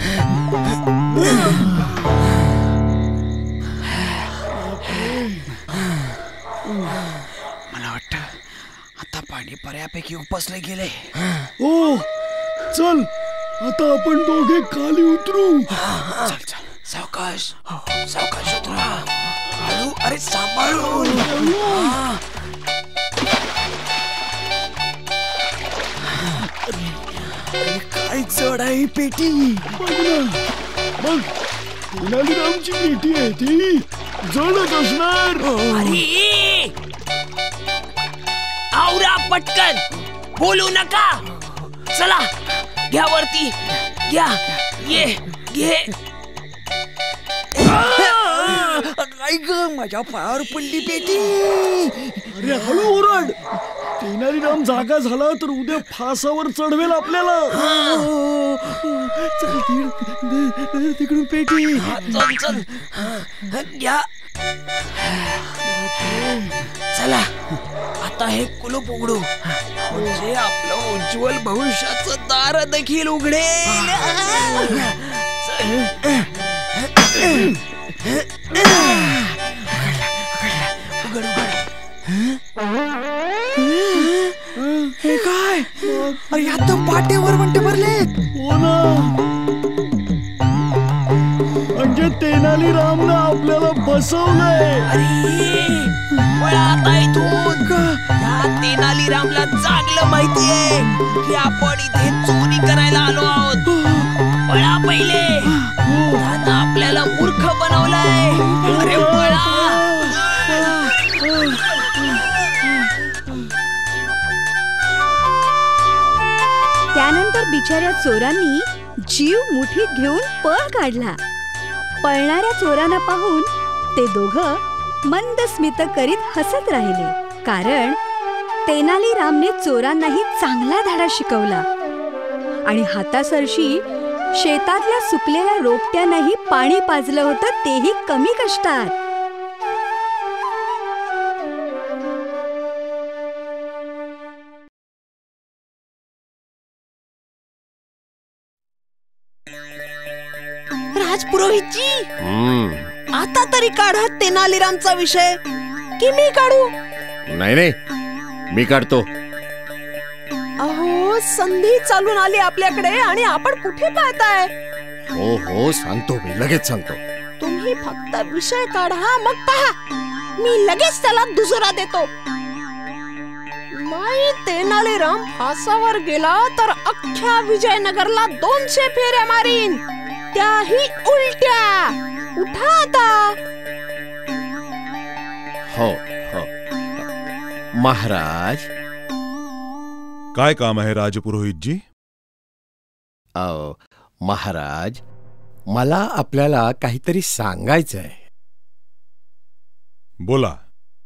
मला वाटतं आता पाणी बऱ्यापैकी उपसले गेले. हो, चल आता आपण दोघे खाली उतरू. चल चल, सावकाश सावकाश उतरा. हळू, अरे सांभाळून. काय जड आहे ही पेटी. बघ ना, बघ, तेनालीरामची पेटी आहे ती. जडच असणार. अरे आवरा पटकन, बोलू नका. चला घ्या वरती, घ्या, ये घे. काय ग, माझ्या पायावर पडली पेटी. अरे हळू ओरड. तेनालीराम जागा झाला तर उद्या फासावर चढवेल आपल्याला. चल धीर, तिकडून पेटी. चल चल घ्या. चला आता हे कुलूप उघडू, म्हणजे आपलं उज्ज्वल भविष्याचं दार देखील उघडेल. उघड उघड. हे काय? अरे यात तर पाट्यावर म्हणते भरलेत. हो ना, म्हणजे तेनालीरामनं आपल्याला फसवलंय. अरे पळा आता इथून. त्या तेनालीरामला चांगलं माहितीये की आपण इथे चोरी करायला आलो आहोत. पळा पहिले, आता आपल्याला मूर्ख बनवलंय. अरे पळा. त्यानंतर बिचाऱ्या चोरांनी जीव मुठीत घेऊन पळ काढला. पळणाऱ्या चोरांना पाहून ते दोघं मंद स्मित करीत हसत राहिले, कारण तेनालीरामने चोरांनाही चांगला धडा शिकवला आणि हातासरशी शेतातल्या सुकलेल्या रोपट्यांनाही पाणी पाजलं होतं, तेही कमी कष्टात. राजपुरोहितजी, हम्म, आता तरी काढा तेनालीरामचा विषय, की मी काढू? नाही नाही, मी काढतो. अहो, संधी चालून आली आपल्याकडे आणि आपण कुठे पाहताय? हो हो, सांगतो मी, लगेच सांगतो. तुम्ही फक्त विषय काढा, मग पहा मी लगेच त्याला दुसरा देतो. नाही तेनालीराम फासावर गेला तर अख्ख्या विजयनगरला दोनशे फेऱ्या मारीन, त्याही उलट्या. उठा आता. हो हो महाराज. काय काम आहे राजपुरोहितजी? अ महाराज, मला आपल्याला काहीतरी सांगायचं आहे. बोला.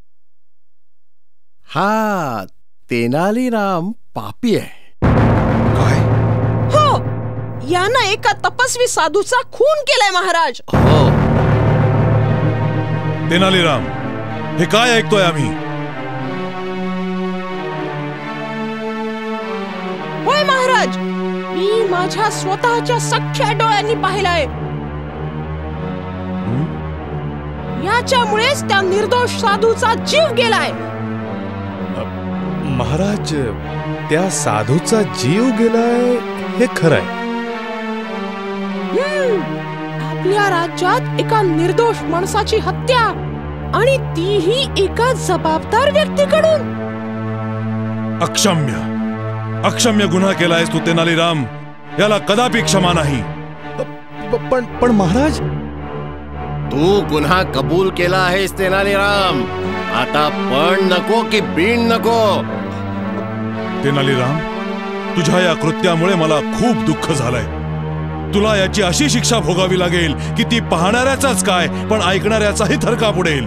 हा तेनालीराम पापी आहे. काय? हो, यानं एका तपस्वी साधूचा खून केलाय महाराज. हो. तेनालीराम, हे काय ऐकतोय आम्ही? होय महाराज, मी माझ्या स्वतःच्या सख्ख्या डोळ्यांनी पाहिलंय. याच्यामुळेच त्या निर्दोष साधूचा जीव गेलाय. महाराज, त्या साधूचा जीव गेलाय हे खरंय. आपल्या राज्यात एका निर्दोष माणसाची हत्या, आणि तीही एका जबाबदार व्यक्तीकडून. अक्षम्य अक्षम्य गुन्हा केलायस तू तेनालीराम. याला कदापि क्षमा नाही. पण पण महाराज, तू गुन्हा कबूल केला आहेस तेनालीराम. आता पण नको की बीण नको. तेनालीराम, तुझ्या या कृत्यामुळे मला खूप दुःख झालंय. तुला याची अशी शिक्षा भोगावी लागेल की ती पाहणाऱ्याचाच काय पण ऐकणाऱ्याचाही थरकाप उडेल.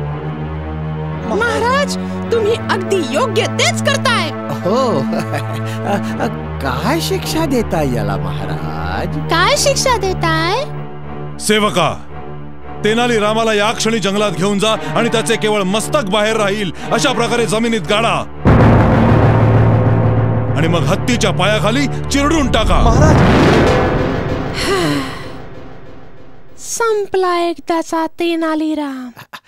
महाराज, तुम्ही अगदी योग्य तेच करताय. हो. काय शिक्षा देताय याला महाराज? काय शिक्षा देताय? सेवका, तेनालीरामाला या क्षणी जंगलात घेऊन जा आणि त्याचे केवळ मस्तक बाहेर राहील अशा प्रकारे जमिनीत गाडा, आणि मग हत्तीच्या पायाखाली चिरडून टाका. संपला एकदाचा तेनालीराम.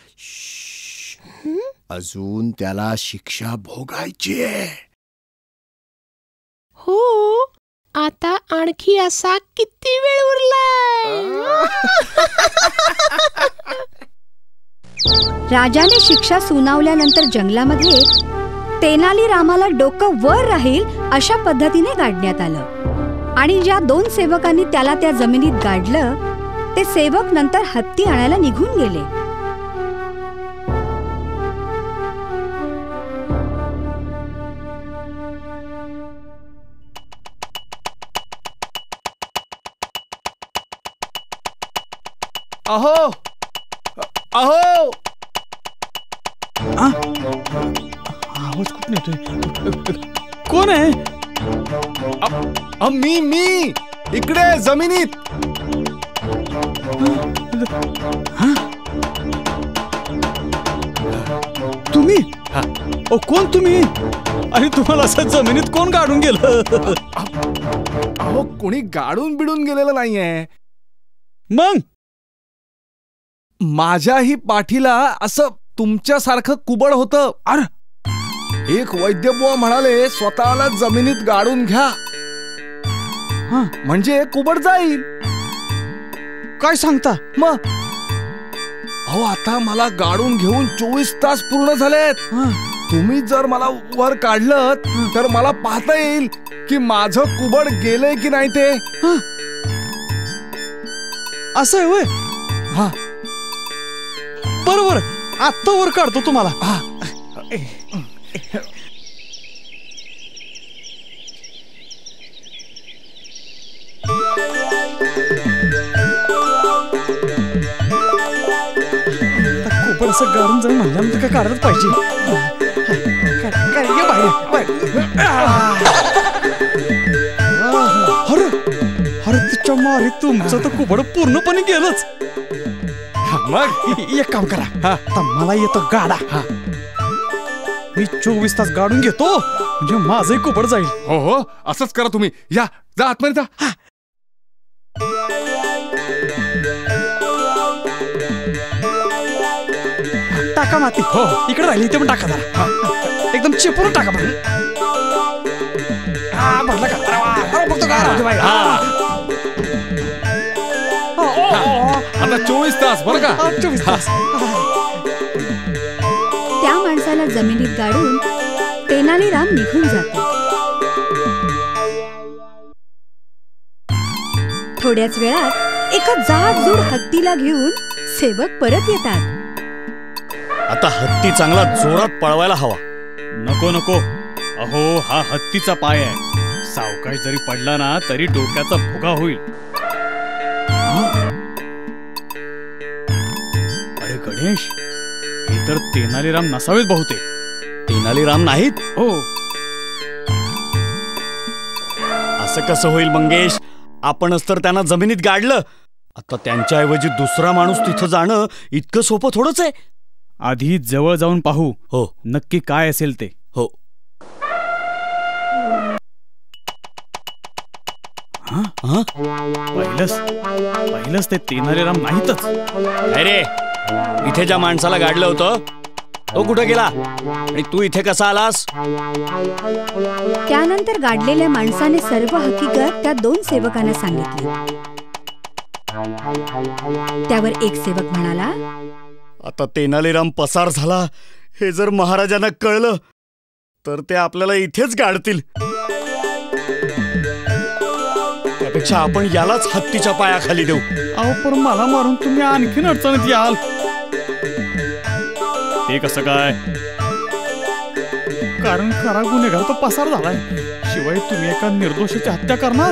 अजून त्याला शिक्षा भोगायची आहे. हो, आता आणखी असा किती वेळ उरलाय? राजाने शिक्षा सुनावल्यानंतर जंगलामध्ये तेनालीरामाला डोकं वर राहील अशा पद्धतीने गाडण्यात आलं, आणि ज्या दोन सेवकांनी त्याला त्या जमिनीत गाडलं ते सेवक नंतर हत्ती आणायला निघून गेले. अहो अहो आवाज कुठून येतोय? कोण आहे? अ, मी मी इकडे जमिनीत. तुम्ही? ओ, कोण तुम्ही? आणि तुम्हाला असं जमिनीत कोण गाडून गेलं? अहो, कोणी गाडून बिडून गेलेलं नाहीये. मग माझ्याही पाठीला असं तुमच्यासारखं कुबड होतं. अरे, एक वैद्यबुवा म्हणाले स्वतःला जमिनीत गाडून घ्या, म्हणजे कुबड जाईल. काय सांगता? मग अहो, आता मला गाडून घेऊन चोवीस तास पूर्ण झालेत. तुम्ही जर मला वर काढलं तर मला पाहता येईल की माझं कुबड गेलंय की नाही ते. असं आहे होय? हा, बरोबर. आत्ता वर काढतो तुम्हाला. कुबड असं गाडून जाऊन म्हणल्यानंतर काय काढत पाहिजे. अरे अरे तिच्या मारी तुमचं तर कुबड पूर्णपणे गेलंच. मग एक काम करा, आता मला येतो गाडा. मी चोवीस तास गाडून घेतो, म्हणजे माझंही कुबड जाईल. हो हो, असंच करा तुम्ही. या, जा आतमध्ये जा. टाका माती. हो, इकडे राहिली इथे पण टाका जरा. एकदम चिपरून टाका बरं. हा, भरलं का? अरे बघतो का? आता चोवीस तास बरं का? चोवीस तास. त्या माणसाला जमिनीत गाडून तेनालीराम निघून जातो. थोड्याच वेळात एका जाडजूड हत्तीला घेऊन सेवक परत येतात. आता हत्ती चांगला जोरात पळवायला हवा. नको नको, अहो हा हत्तीचा पाय आहे. सावकाश जरी पडला ना तरी डोक्याचा भुगा होईल. अरे गणेश, हे तर तेनालीराम नसावेत बहुतेक. तेनालीराम नाहीत? हो. असं कसं होईल मंगेश? आपणच तर त्यांना जमिनीत गाडलं. आता त्यांच्याऐवजी दुसरा माणूस तिथं जाणं इतकं सोपं थोडंच आहे. आधी जवळ जाऊन पाहू. हो. नक्की काय असेल ते. हो. पहिलंच पहिलंच ते तेनालीराम नाहीतच. काय रे, इथे ज्या माणसाला गाडलं होतं तो कुठं गेला आणि तू इथे कसा आलास? त्यानंतर गाडलेल्या माणसाने सर्व हकीकत त्या दोन सेवकांना सांगितली. त्यावर एक सेवक म्हणाला, आता तेनालीराम पसार झाला हे जर महाराजांना कळलं तर ते आपल्याला इथेच गाडतील. त्यापेक्षा आपण यालाच हत्तीच्या पायाखाली देऊ. अहो, पण मला मारून तुम्ही आणखीन अडचणीत याल. ते कसं काय? कारण खरा गुन्हेगार तो पसार झालाय. शिवाय तुम्ही एका निर्दोषाची हत्या करणार.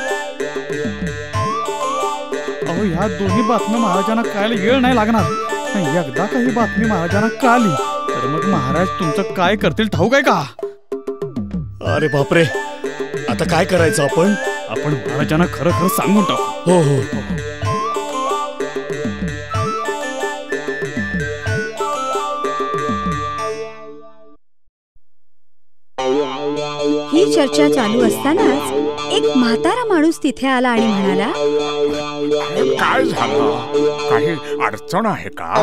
अहो, ह्या दोन्ही बातम्या महाराजांना कळायला वेळ नाही लागणार. नाही, एकदा काही बातमी महाराजांना कळाली तर मग महाराज तुमचं काय करतील ठाऊक आहे का? अरे बापरे, आता काय करायचं आपण? आपण महाराजांना खरं खरं सांगून टाकू. हो हो हो. ही चर्चा चालू असतानाच एक म्हातारा माणूस तिथे आला आणि म्हणाला, काय झालं? काही अडचण आहे का?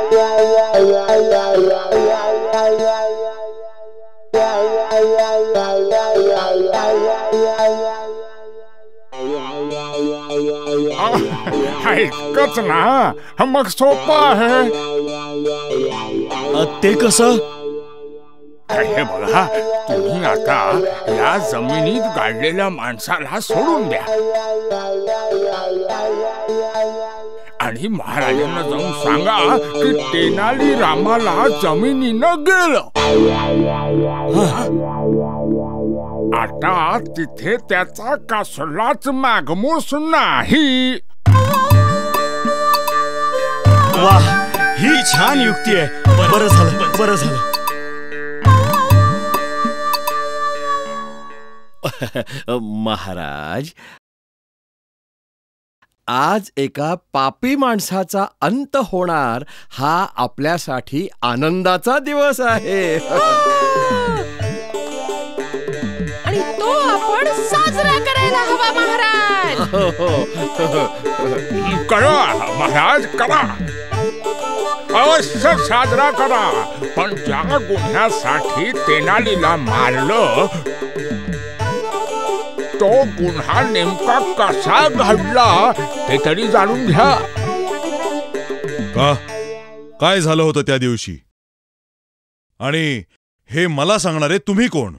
ऐकच ना, मग सोपं आहे. ते कसं? हे बघा, तुम्ही आता या जमिनीत गाडलेल्या माणसाला सोडून द्या आणि महाराजांना जाऊन सांगा की तेनालीरामाला जमिनीनं गिळलं. आता तिथे त्याचा कसलाच मागमूस नाही. वा, ही छान युक्ती आहे. बरं झालं, बरं झालं. महाराज, आज एका पापी माणसाचा अंत होणार हा आपल्यासाठी आनंदाचा दिवस आहे. आणि तो आपण साजरा करायला हवा महाराज. करा महाराज, करा, अवश्य साजरा करा. पण ज्या गुन्ह्यासाठी तेनालीला मारलं तो गुन्हा नेमका कसा घडला ते तरी जाणून घ्या. का काय झालं होतं त्या दिवशी? आणि हे मला सांगणारे तुम्ही कोण?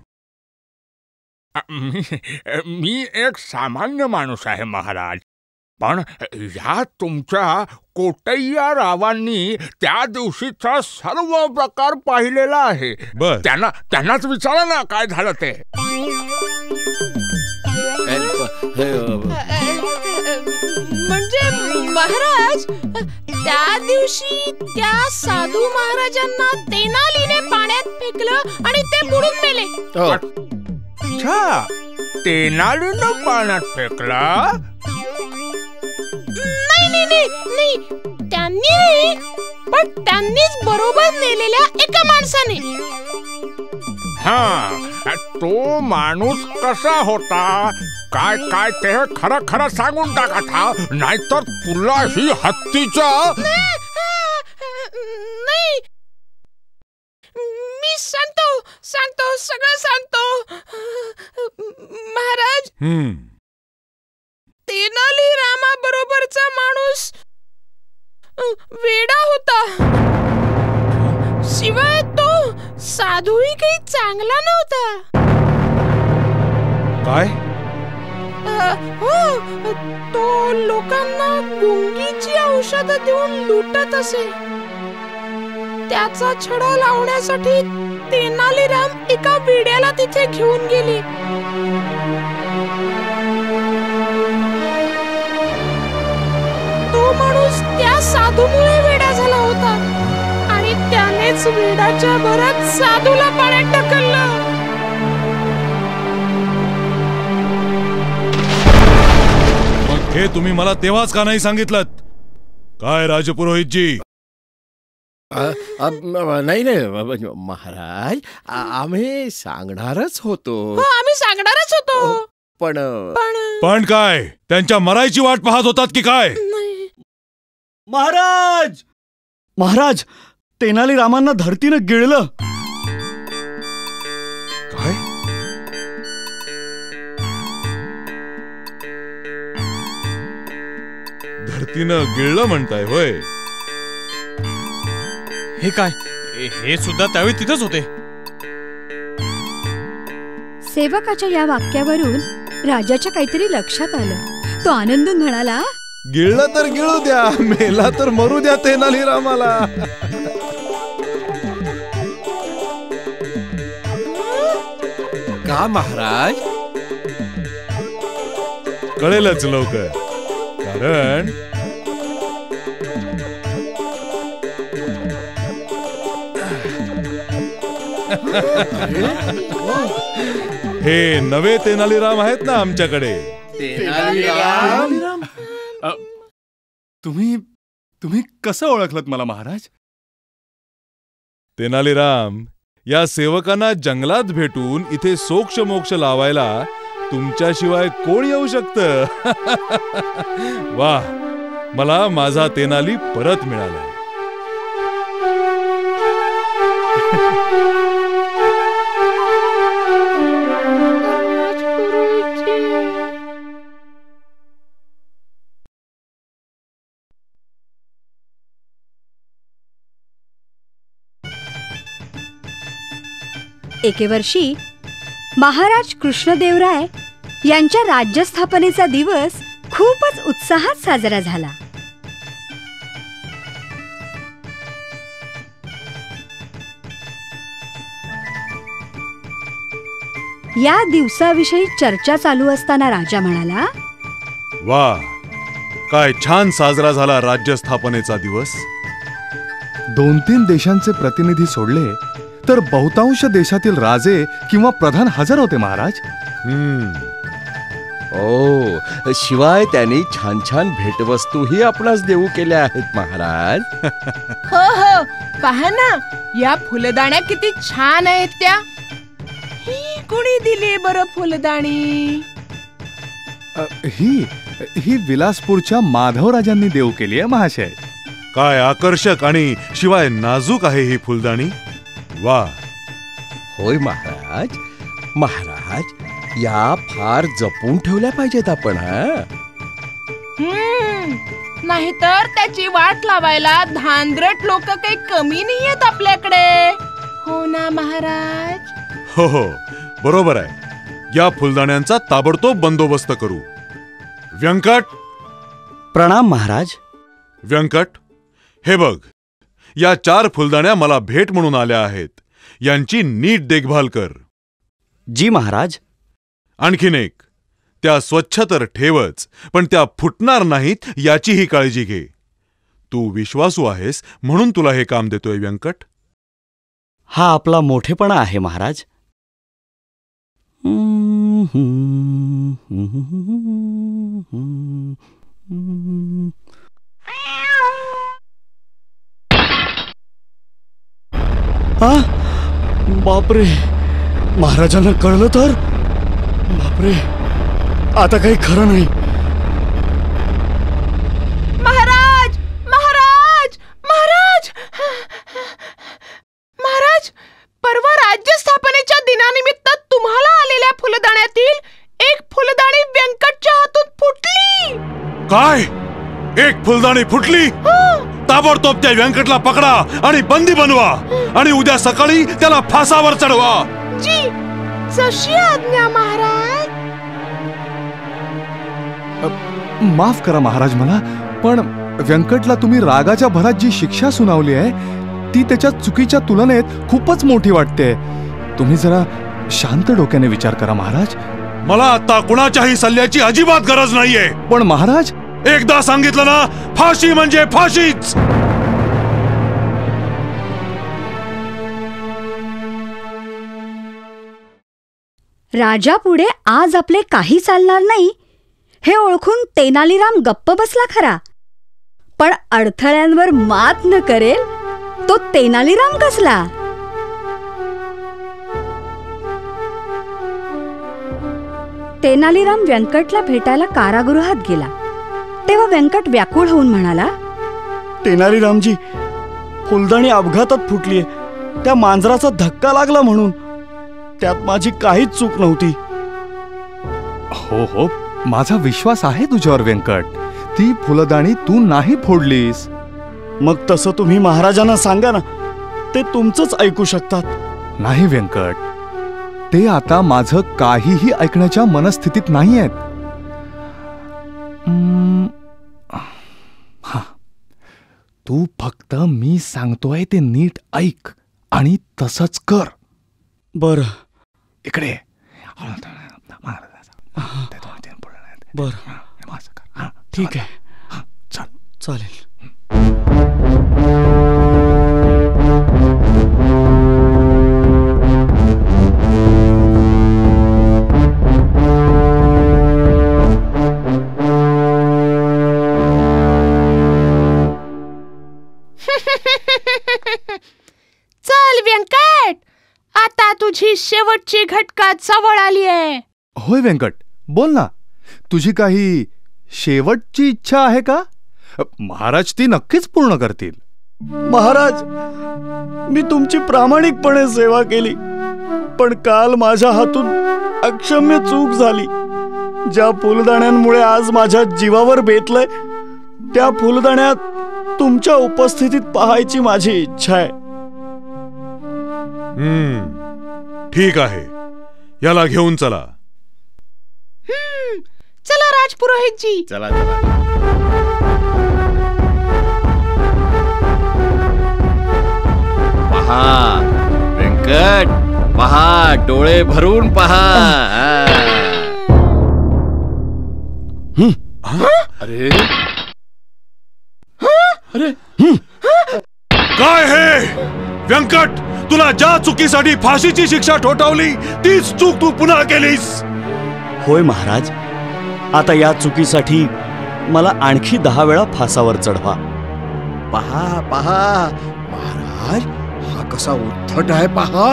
मी एक सामान्य माणूस आहे महाराज. पण ह्या तुमच्या कोटैया रावांनी त्या दिवशीचा सर्व प्रकार पाहिलेला आहे. त्यांना त्यांनाच विचारा ना काय झालं ते. म्हणजे महाराज, त्या दिवशी त्या साधू महाराजांना तेनालीने पाण्यात फेकलं आणि ते बुडून मेले. अच्छा, तेनालीनं पाण्यात फेकला? नाही नाही नाही नाही, त्यांनी नाही, पण त्यांनीच बरोबर नेलेल्या एका माणसाने. हा, तो माणूस कसा होता? काय काय ते खरं खरं सांगून टाका था, नाहीतर तुला ही हत्तीच्या. नाही, मी सांगतो सांगतो सगळं सांगतो महाराज. तेनालीरामा बरोबरचा माणूस वेडा होता. शिवाय तो साधूही काही चांगला नव्हता. काय? हो, तो लोकांना गुंगीची औषधं देऊन लुटत असे. त्याचा छडा लावण्यासाठी तेनालीराम एका वेड्याला तिथे घेऊन गेले. तो माणूस त्या साधूमुळे वेडा झाला होता आणि त्याने त्याच वेडाच्या भरात साधूला पाण्यात ढकललं. मग हे तुम्ही मला तेव्हाच का नाही सांगितलं? काय राजपुरोहितजी? नाही नाही महाराज, आम्ही सांगणारच होतो. हो, आम्ही सांगणारच होतो. पण पण काय त्यांच्या मरायची वाट पाहत होतात की काय? महाराज महाराज तेनालीरामांना धरतीनं गिळलं. काय? धरतीनं गिळलं म्हणताय होय? हे काय, हे सुद्धा त्यावेळी तिथंच होते. सेवकाच्या या वाक्यावरून राजाच्या काहीतरी लक्षात आलं. तो आनंदून म्हणाला, गिळलं तर गिळू द्या, मेला तर मरू द्या तेनालीरामाला. का महाराज? कळेलच लवकर. कारण हे नवे तेनालीराम आहेत ना आमच्याकडे. तेनालीराम? तुम्ही तुम्ही कसं ओळखलत मला महाराज? तेनालीराम या सेवकांना जंगलात भेटून इथे सोक्ष मोक्ष लावायला तुमच्याशिवाय कोण येऊ शकतं? वाह, मला माझा तेनाली परत मिळालाय. एके वर्षी महाराज कृष्णदेवराय यांच्या राज्यस्थापनेचा दिवस खूपच उत्साहात साजरा झाला. या दिवसाविषयी चर्चा चालू असताना राजा म्हणाला, वा, काय छान साजरा झाला राज्यस्थापनेचा दिवस. दोन तीन देशांचे प्रतिनिधी सोडले तर बहुतांश देशातील राजे किंवा प्रधान हजर होते महाराज. हम्म ओ शिवाय त्यांनी छान छान भेटवस्तूही आपणास देऊ केल्या आहेत महाराज. हो हो, पहा ना, या फुलदाण्या किती छान आहेत त्या. ही कुणी दिली बरं फुलदाणी? ही ही विलासपूरच्या माधवराजांनी देऊ केली आहे महाशय. काय आकर्षक आणि शिवाय नाजूक आहे ही फुलदाणी. वा. होय महाराज. महाराज, या फार जपून ठेवल्या पाहिजेत आपण. हा, नाहीतर त्याची वाट लावायला धांदरट लोक काही कमी नाहीयेत आपल्याकडे. हो ना महाराज? हो हो, बरोबर आहे. या फुलदाण्यांचा ताबडतोब बंदोबस्त करू. व्यंकट. प्रणाम महाराज. व्यंकट, हे बघ, या चार फुलदाण्या मला भेट म्हणून आल्या आहेत. यांची नीट देखभाल कर. जी महाराज. आणखीन एक, त्या स्वच्छ तर ठेवच, पण त्या फुटणार नाहीत याचीही काळजी घे. तू विश्वासू आहेस म्हणून तुला हे काम देतोय व्यंकट. हा आपला मोठेपणा आहे महाराज. हा, बापरे, महाराजांना कळलं तर? बापरे, आता काही खरं नाही. महाराज, महाराज, महाराज, महाराज, परवा राज्यस्थापनेच्या दिनानिमित्त तुम्हाला आलेल्या फुलदाण्यातील एक फुलदाणी व्यंकटच्या हातून फुटली. काय? एक फुलदाणी फुटली? ताबडतोब त्या व्यंकटला पकडा आणि बंदी बनवा आणि उद्या सकाळी त्याला फासावर चढवा. जी, जशी आज्ञा महाराज. माफ करा महाराज मला, पण व्यंकटला तुम्ही रागाच्या भरात जी शिक्षा सुनावली आहे ती त्याच्या चुकीच्या तुलनेत खूपच मोठी वाटते. तुम्ही जरा शांत डोक्याने विचार करा महाराज. मला आता कुणाच्याही सल्ल्याची अजिबात गरज नाहीये. पण महाराज, एकदा सांगितलं ना, फाशी म्हणजे फाशीच. राजापुढे आज आपले काही चालणार नाही हे ओळखून तेनालीराम गप्प बसला खरा, पण अडथळ्यांवर मात न करेल तो तेनालीराम कसला. तेनालीराम व्यंकटला भेटायला कारागृहात गेला तेव्हा व्यंकट व्याकुळ होऊन म्हणाला, तेनालीरामजी, फुलदाणी अपघातात फुटलीये. त्या मांजराचा धक्का लागला म्हणून. त्यात माझी काहीच चूक नव्हती. हो हो, माझा विश्वास आहे तुझ्यावर व्यंकट. ती फुलदाणी तू नाही फोडलीस. मग तसं तुम्ही महाराजांना सांगा ना, ते तुमचंच ऐकू शकतात. नाही व्यंकट, ते आता माझं काहीही ऐकण्याच्या मनस्थितीत नाही आहेत. हा, तू फक्त मी सांगतोय ते नीट ऐक आणि तसंच कर. बर, इकडे. बर, ठीक आहे. चल, चालेल. चल व्यंकट, आता तुझी शेवटची घटका जवळ आली आहे. होय व्यंकट, बोल ना. तुझी काही शेवटची इच्छा आहे का? महाराज ती नक्कीच पूर्ण करतील. महाराज, मी तुमची प्रामाणिकपणे सेवा केली, पण काल माझ्या हातून अक्षम्य चूक झाली. ज्या फुलदाण्यांमुळे आज माझ्या जीवावर बेतलंय त्या फुलदाण्यात तुमच्या उपस्थितीत पाहायची माझी इच्छा आहे. हम्म, ठीक आहे. याला घेऊन चला. चला राजपुरोहितजी. चला चला. पहा व्यंकट, पहा, डोळे भरून पहा. अरे अरे काय हे व्यंकट, तुला ज्या चुकीसाठी फाशीची शिक्षा ठोठावली तीच चूक तू पुन्हा केलीस. होय महाराज, आता या चुकीसाठी मला आणखी दहा वेळा फासावर चढवा. पहा पहा महाराज, हा कसा उद्धट आहे पहा.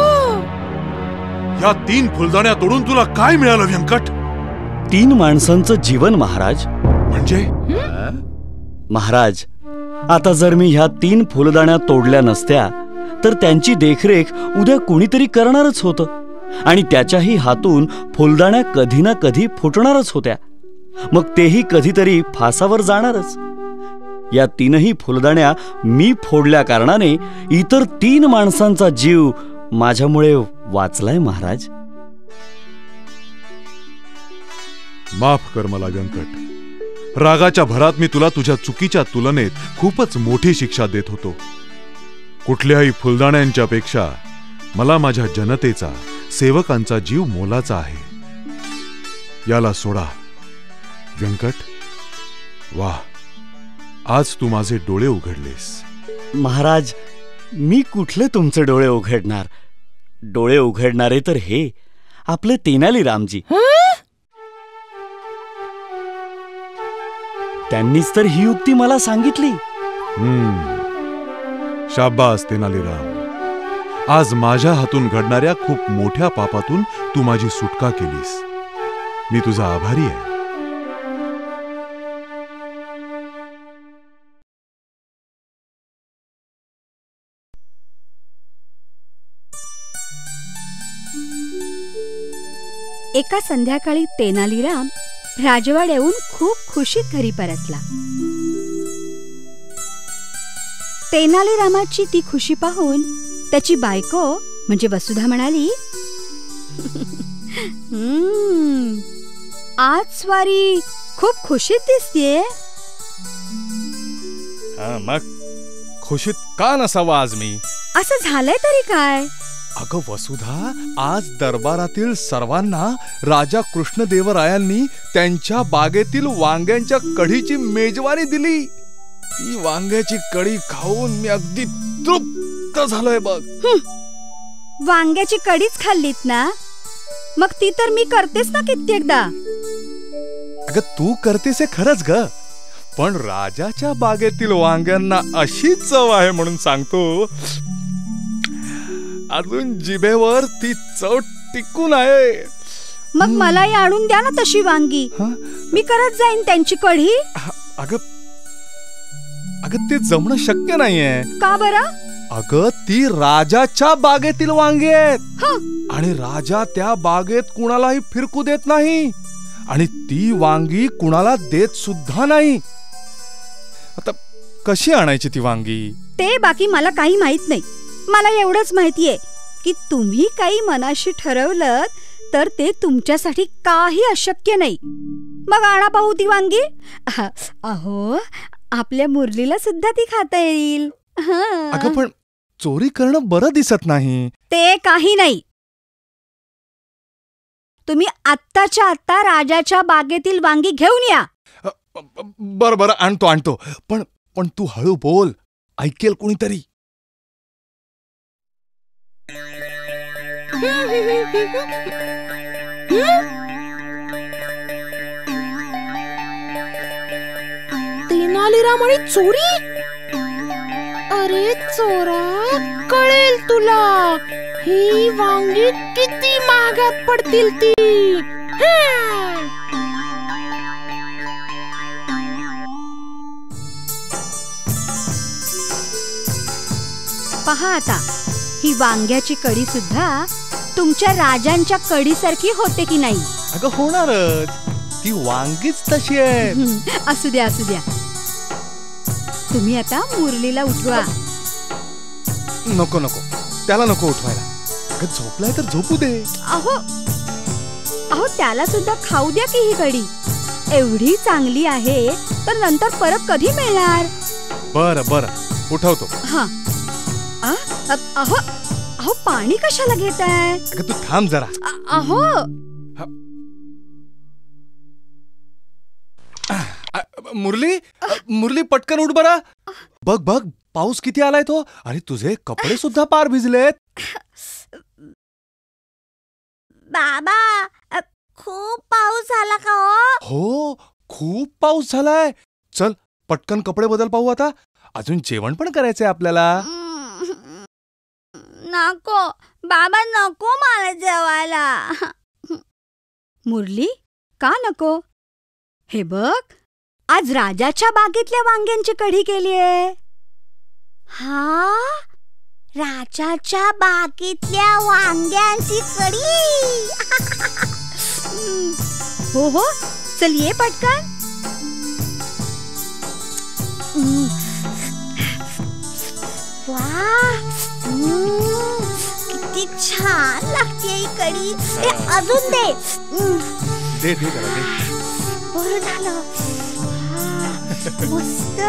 या तीन फुलदाण्या तोडून तुला काय मिळालं व्यंकट? तीन माणसांचं जीवन महाराज. म्हणजे महाराज, आता जर मी ह्या तीन फुलदाण्या तोडल्या नसत्या तर त्यांची देखरेख उद्या कुणीतरी करणारच होतं आणि त्याच्याही हातून फुलदाण्या कधी ना कधी फुटणारच होत्या. मग तेही कधीतरी फासावर जाणारच. या तीनही फुलदाण्या मी फोडल्या कारणाने इतर तीन माणसांचा जीव माझ्यामुळे वाचलाय महाराज. माफ कर मला व्यंकट. रागाच्या भरात मी तुला तुझ्या चुकीच्या तुलनेत खूपच मोठी शिक्षा देत होतो. कुठल्याही फुलदाण्यांच्या पेक्षा मला माझ्या जनतेचा, सेवकांचा जीव मोलाचा आहे. याला सोडा व्यंकट. वाह, आज तू माझे डोळे उघडलेस. महाराज, मी कुठले तुमचे डोळे उघडणार? डोळे उघडणारे तर हे आपले तेनालीरामजी. त्यांनीच तर ही युक्ती मला सांगितली. हम्म, शाबास तेनालीराम. आज माझ्या हातून घडणाऱ्या खूप मोठ्या पापातून तू माझी सुटका केलीस. मी तुझा आभारी आहे. एका संध्याकाळी तेनालीराम राजवाड्याहून खूप खुशीत घरी परतला. तेनालीरामाची ती खुशी पाहून त्याची बायको म्हणजे वसुधा म्हणाली, "हम्म, आज स्वारी खूप खुशीत दिसतेय." मग खुशीत का नसावा आज मी? असं झालंय तरी काय? अगं वसुधा, आज दरबारातील सर्वांना राजा कृष्णदेवरायांनी त्यांच्या बागेतील वांग्यांच्या कढीची मेजवानी दिली. ती वांग्याची कढी खाऊन मी अगदी तृप्त झालोय बघ. वांग्याची कढीच खाल्लीत ना? मग ती तर मी करतेच ना कित्येकदा. अगं तू करतेस हे खरंच ग, पण राजाच्या बागेतील वांग्यांना अशी चव आहे म्हणून सांगतो, अजून जिभेवर ती चव टिकून आहे. मग मलाही आणून द्या ना तशी वांगी, मी करत जाईन त्यांची कढी. अगं अगं ते जमणं शक्य नाहीये. का बरं? अगं ती राजाच्या बागेतील वांगी आहेत आणि राजा त्या बागेत कुणालाही फिरकू देत नाही आणि ती वांगी कुणाला देत सुद्धा नाही. आता कशी आणायची ती वांगी ते बाकी मला काही माहित नाही. मला एवढंच माहितीये की तुम्ही काही मनाशी ठरवलं तर ते तुमच्यासाठी काही अशक्य नाही. मग आणा पाहू ती वांगी. अहो आपल्या मुरलीला सुद्धा ती खाता येईल. अगं पण चोरी करणं बरं दिसत नाही. ते काही नाही. तुम्ही आत्ताच्या आत्ता राजाच्या बागेतील वांगी घेऊन या. बर बर आणतो आणतो पण पण तू हळू बोल, ऐकेल कुणीतरी. तेनालीराम आणि चोरी. अरे चोरा, कळेल तुला ही वांगी किती महागात पडतील ती. पहा आता ही वांग्याची कढी सुद्धा तुमच्या राजांच्या कढीसारखी होते की नाही? अगं होणारच, ती वांगीच तशी आहे. असू द्या असू द्या. तुम्ही आता मुरलीला उठवा. नको नको, त्याला नको उठवायला. अगं झोपलाय तर झोपू दे. अहो अहो त्याला सुद्धा खाऊ द्या की ही कढी. एवढी चांगली आहे तर नंतर परत कधी मिळणार? बरं बरं उठवतो. हा अहो अहो पाणी कशाला घेताय? अगं तू थांब जरा. अहो मुरली मुरली पटकन उठ बरा. बघ बघ पाऊस किती आलाय तो. अरे तुझे कपडे सुद्धा पार भिजलेत. बाबा खूप पाऊस झाला का हो? हो खूप पाऊस झालाय. चल पटकन कपडे बदल पाहू आता. अजून जेवण पण करायचंय आपल्याला. नको बाबा, नको मला जेवायला. मुरली का नको? हे बघ आज राजाच्या बागेतल्या वांग्यांची कढी केलीये. हा, राजाच्या बागेतल्या वांग्यांची कढी. हो हो चल ये पटकन. वा, किती छान लागते ही कढी. ए, अजून दे. दे दे जरा दे. बरं झालं. मस्त.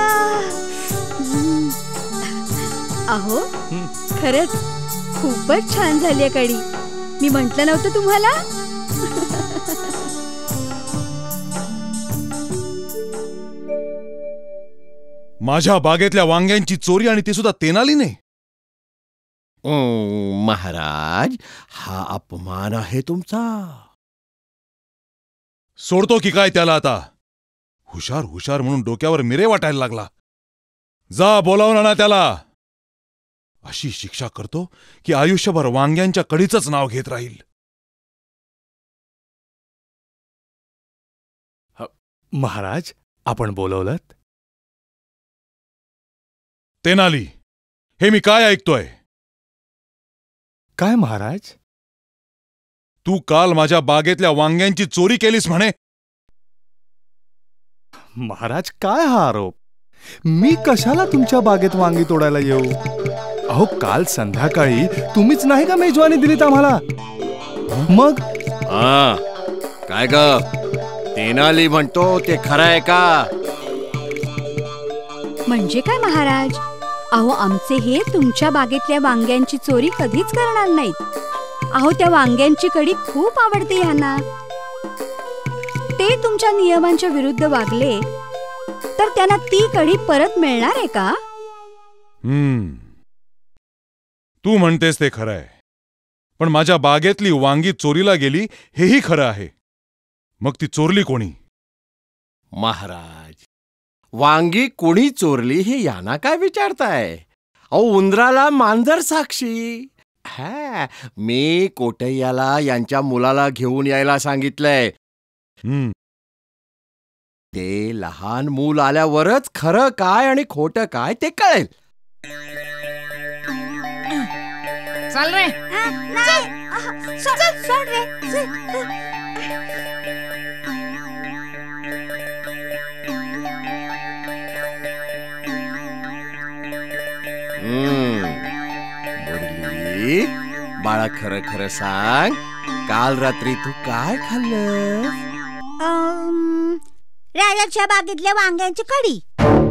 अहो खरंच खूपच छान झाली आहे कढी. मी म्हंटल नव्हतं तुम्हाला? माझ्या बागेतल्या वांग्यांची चोरी आणि ती सुद्धा तेनालीने. ओ महाराज, हा अपमान आहे तुमचा. सोडतो की काय त्याला आता? हुशार हुशार म्हणून डोक्यावर मिरे वाटायला लागला. जा बोलावून आणा त्याला. अशी शिक्षा करतो की आयुष्यभर वांग्यांच्या कढीचंच नाव घेत राहील. महाराज आपण बोलवलत? तेनाली, हे मी काय ऐकतोय? काय महाराज? तू काल माझ्या बागेतल्या वांग्यांची चोरी केलीस म्हणे. महाराज काय हा आरोप? मी कशाला तुमच्या बागेत वांगी तोडायला येऊ? अहो काल संध्याकाळी तुम्हीच नाही का मेजवानी दिलीत आम्हाला? मग हा काय ग, तेनाली म्हणतो ते खरं आहे का? म्हणजे काय महाराज? अहो आमचे हे तुमच्या बागेतल्या वांग्यांची चोरी कधीच करणार नाहीत. अहो त्या वांग्यांची कढी खूप आवडते ह्यांना. ते तुमच्या नियमांच्या विरुद्ध वागले तर त्यांना ती कढी परत मिळणार आहे का? हम्म तू म्हणतेस ते खरंय, पण माझ्या बागेतली वांगी चोरीला गेली हेही खरं आहे. मग ती चोरली कोणी? महाराज, वांगी कोणी चोरली हे यांना काय विचारताय? अहो, उंदराला मांजर साक्षी. हा, मी कोटैयाला यांच्या मुलाला घेऊन यायला सांगितलंय. हम्म ते लहान मूल आल्यावरच खरं काय आणि खोटं काय ते कळेल. चल रे. सोड सोड रे. हम्म मुरली, बाळा खरं खरं सांग, काल रात्री तू काय खाल्लं? अम, राजाच्या बागेतल्या वांग्यांची कढी.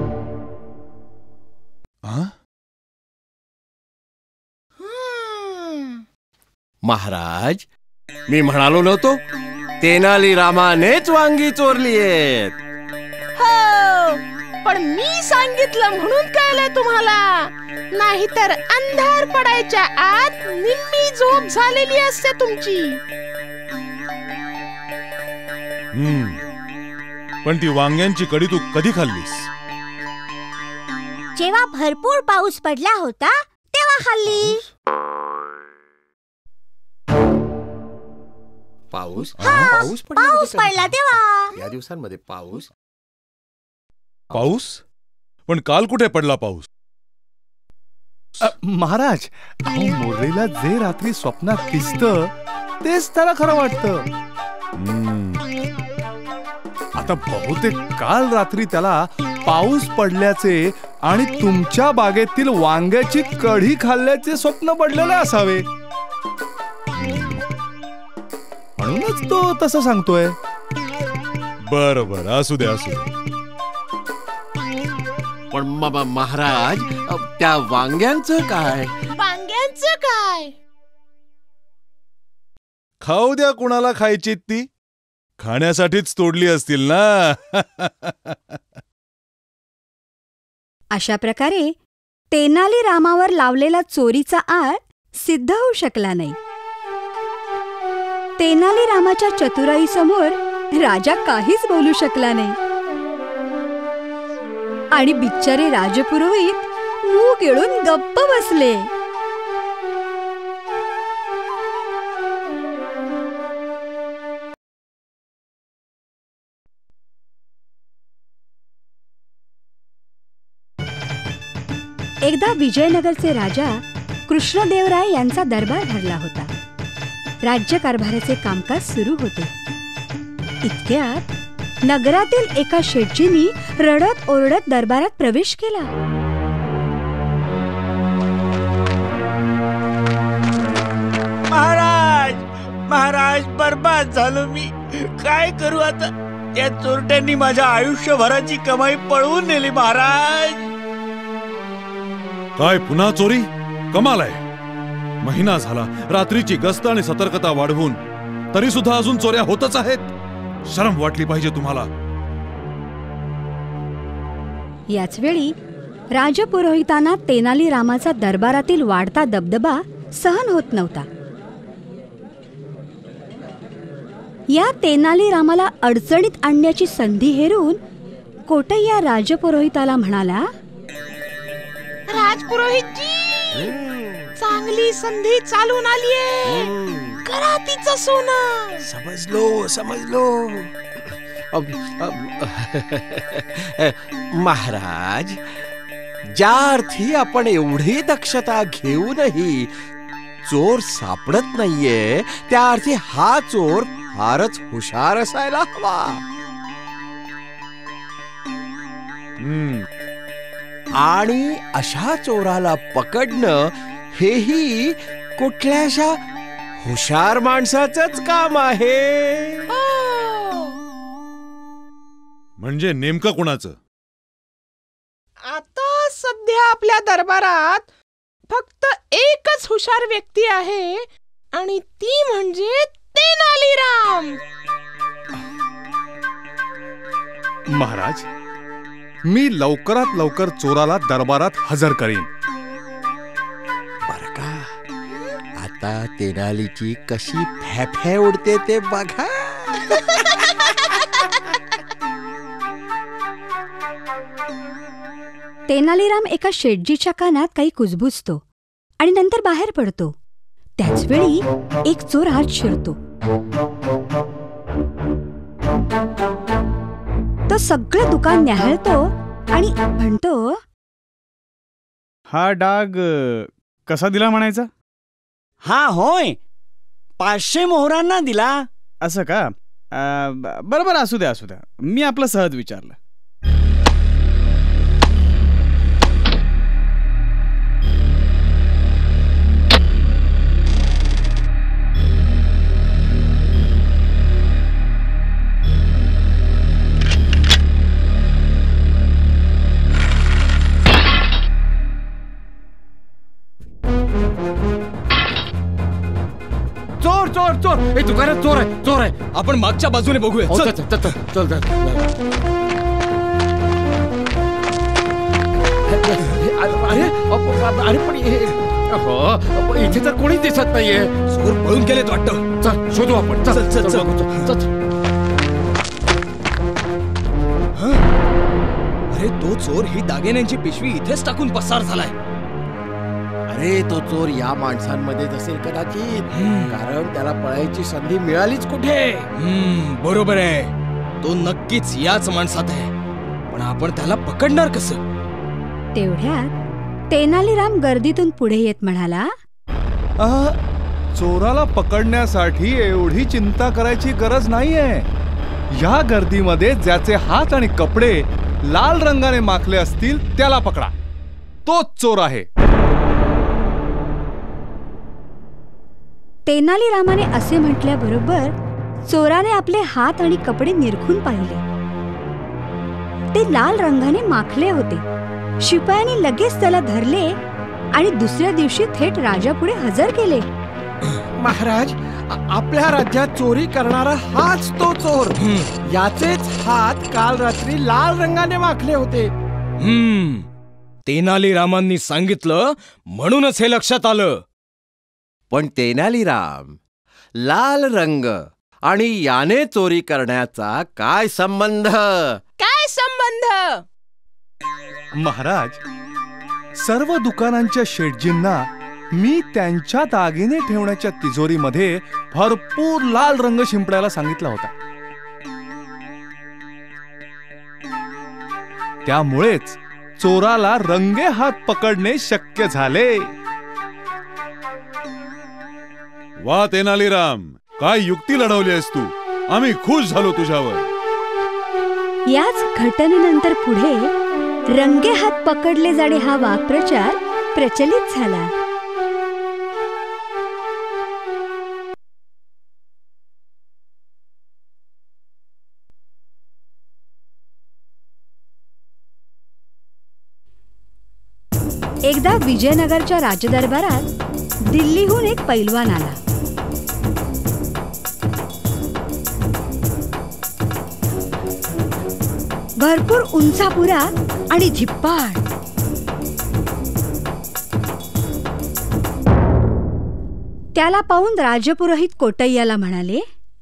महाराज, मी म्हणालो नव्हतो तेनाली रामानेच वांगी चोरली आहेत. हो, पण मी सांगितलं म्हणून कळलंय तुम्हाला. नाहीतर अंधार पडायच्या आत निम्मी झोप झालेली असते तुमची. हम्म पण ती वांग्यांची कढी तू कधी खाल्लीस? जेव्हा भरपूर पाऊस पडला होता तेव्हा खाल्ली. पाऊस पाऊस पाऊस पडला तेव्हा. या दिवसांमध्ये पाऊस पाऊस पण काल कुठे पडला पाऊस? अ, महाराज, अहो, मुरलीला जे रात्री स्वप्नात दिसतं तेच त्याला खरं वाटतं. आता बहुतेक काल रात्री त्याला पाऊस पडल्याचे आणि तुमच्या बागेतील वांग्याची कढी खाल्ल्याचे स्वप्न पडलेले असावे, म्हणूनच तो तसं सांगतोय. बरं बरं, असू दे असू दे. पण महाराज, त्या वांग्यांचं काय? वांग्यांचं काय? खाऊ द्या, कुणाला खायची ती, खाण्यासाठीच तोडली असतील ना. अशा प्रकारे तेनाली रामावर लावलेला चोरीचा आळ सिद्ध होऊ शकला नाही. तेनाली रामाच्या चतुराईसमोर राजा काहीच बोलू शकला नाही आणि बिचारे राजपुरोहित मूग गिळून गप्प बसले. एकदा विजयनगरचे राजा कृष्णदेवराय यांचा दरबार भरला होता. राज्यकारभाराचे कामकाज सुरू होते. इतक्यात नगरातील एका शेटजींनी रडत ओरडत दरबारात प्रवेश केला. महाराज, महाराज, बर्बाद झालो मी. काय करू आता? त्या चोरट्यांनी माझ्या आयुष्यभराची कमाई पळवून नेली. महाराज, काय पुन्हा चोरी? कमाल आहे. महिना झाला रात्रीची गस्त आणि सतर्कता वाढवून, तरी सुद्धा अजून चोऱ्या होतच आहेत. शरम वाटली पाहिजे तुम्हाला. याच वेळी राजपुरोहितांना तेनाली रामाचा दरबारातील वाढता दबदबा सहन होत नव्हता. या तेनाली रामाला अडचणीत आणण्याची संधी हेरून कोटैया राजपुरोहिताला म्हणाला, राजपुरोहितजी, चांगली संधी चालून आलीये. करा तिचं सोनं. समजलो समजलो. महाराज, ज्या अर्थी आपण एवढी दक्षता घेऊनही चोर सापडत नाहीये, त्या अर्थी हा चोर फारच हुशार असायला हवा. आणि अशा चोराला पकडणं हेही कुठल्याशा हुशार माणसाचंच काम आहे. म्हणजे नेमकं कुणाचं? आता सध्या आपल्या दरबारात फक्त एकच हुशार व्यक्ती आहे आणि ती म्हणजे तेनालीराम. महाराज, मी लवकरात लवकर चोराला दरबारात हजर करीन. आता तेनालीची कशी फॅफॅ उडते ते बघा. तेनालीराम एका शेटजीच्या कानात काही कुजबुजतो आणि नंतर बाहेर पडतो. त्याच वेळी एक चोर आत शिरतो. तो सगळं दुकान न्याहाळतो आणि म्हणतो, हा डाग अ, कसा दिला म्हणायचा? हा होय, पाचशे मोहरांना दिला. असं का? अ, ब- बरं बरं, असू द्या असू द्या, मी आपलं सहज विचारलं. चोर चोर चोर, हे दुकानात चोर आहे, चोर आहे. आपण मागच्या बाजूने बघूया. चल चल चल चल चल. अरे अरे पण हे- अहो, इथे तर कोणीच दिसत नाहीये. चोर पळून गेलेत वाटतं. चल शोधू आपण. चल चल चल चल. अरे तो चोर ही दागिन्यांची पिशवी इथेच टाकून पसार झालाय. अरे तो चोर या माणसांमध्येच असेल कदाचित, कारण त्याला पळायची संधी मिळालीच कुठे. हम्म, बरोबर आहे. तो नक्कीच याच माणसात आहे, पण आपण त्याला पकडणार कसं? तेवढ्यात तेनालीराम गर्दीतून पुढे येत म्हणाला, अ, चोराला पकडण्यासाठी एवढी चिंता करायची गरज नाहीये. या गर्दीमध्ये ज्याचे हात आणि कपडे लाल रंगाने माखले असतील त्याला पकडा. तोच चोर आहे. तेनालीरामाने असे म्हटल्याबरोबर चोराने आपले हात आणि कपडे निरखून पाहिले. ते लाल रंगाने माखले होते. शिपायांनी लगेच त्याला धरले आणि दुसऱ्या दिवशी थेट राजापुढे हजर केले. महाराज, आ- आपल्या राज्यात चोरी करणारा हाच तो चोर. याचेच हात काल रात्री लाल रंगाने माखले होते. हम्म, तेनालीरामांनी सांगितलं म्हणूनच हे लक्षात आलं. पण तेनालीराम, लाल रंग आणि याने चोरी करण्याचा काय संबंध? काय संबंध? महाराज, सर्व दुकानांच्या शेटजींना मी त्यांच्या दागिने ठेवण्याच्या तिजोरीमध्ये भरपूर लाल रंग शिंपडायला सांगितला होता. त्यामुळेच चोराला रंगे हात पकडणे शक्य झाले. वा तेनालीराम, काय युक्ती लढवली आहेस तू. आम्ही खुश झालो तुझ्यावर. याच घटनेनंतर पुढे रंगे हात पकडले जाणे हा वाक्प्रचार प्रचलित झाला. एकदा विजयनगरच्या राजदरबारात दिल्लीहून एक पैलवान आला. भरपूर उंचापुरा आणि धिप्पाड. त्याला पाहून राजपुरोहित कोटय्याला म्हणाले,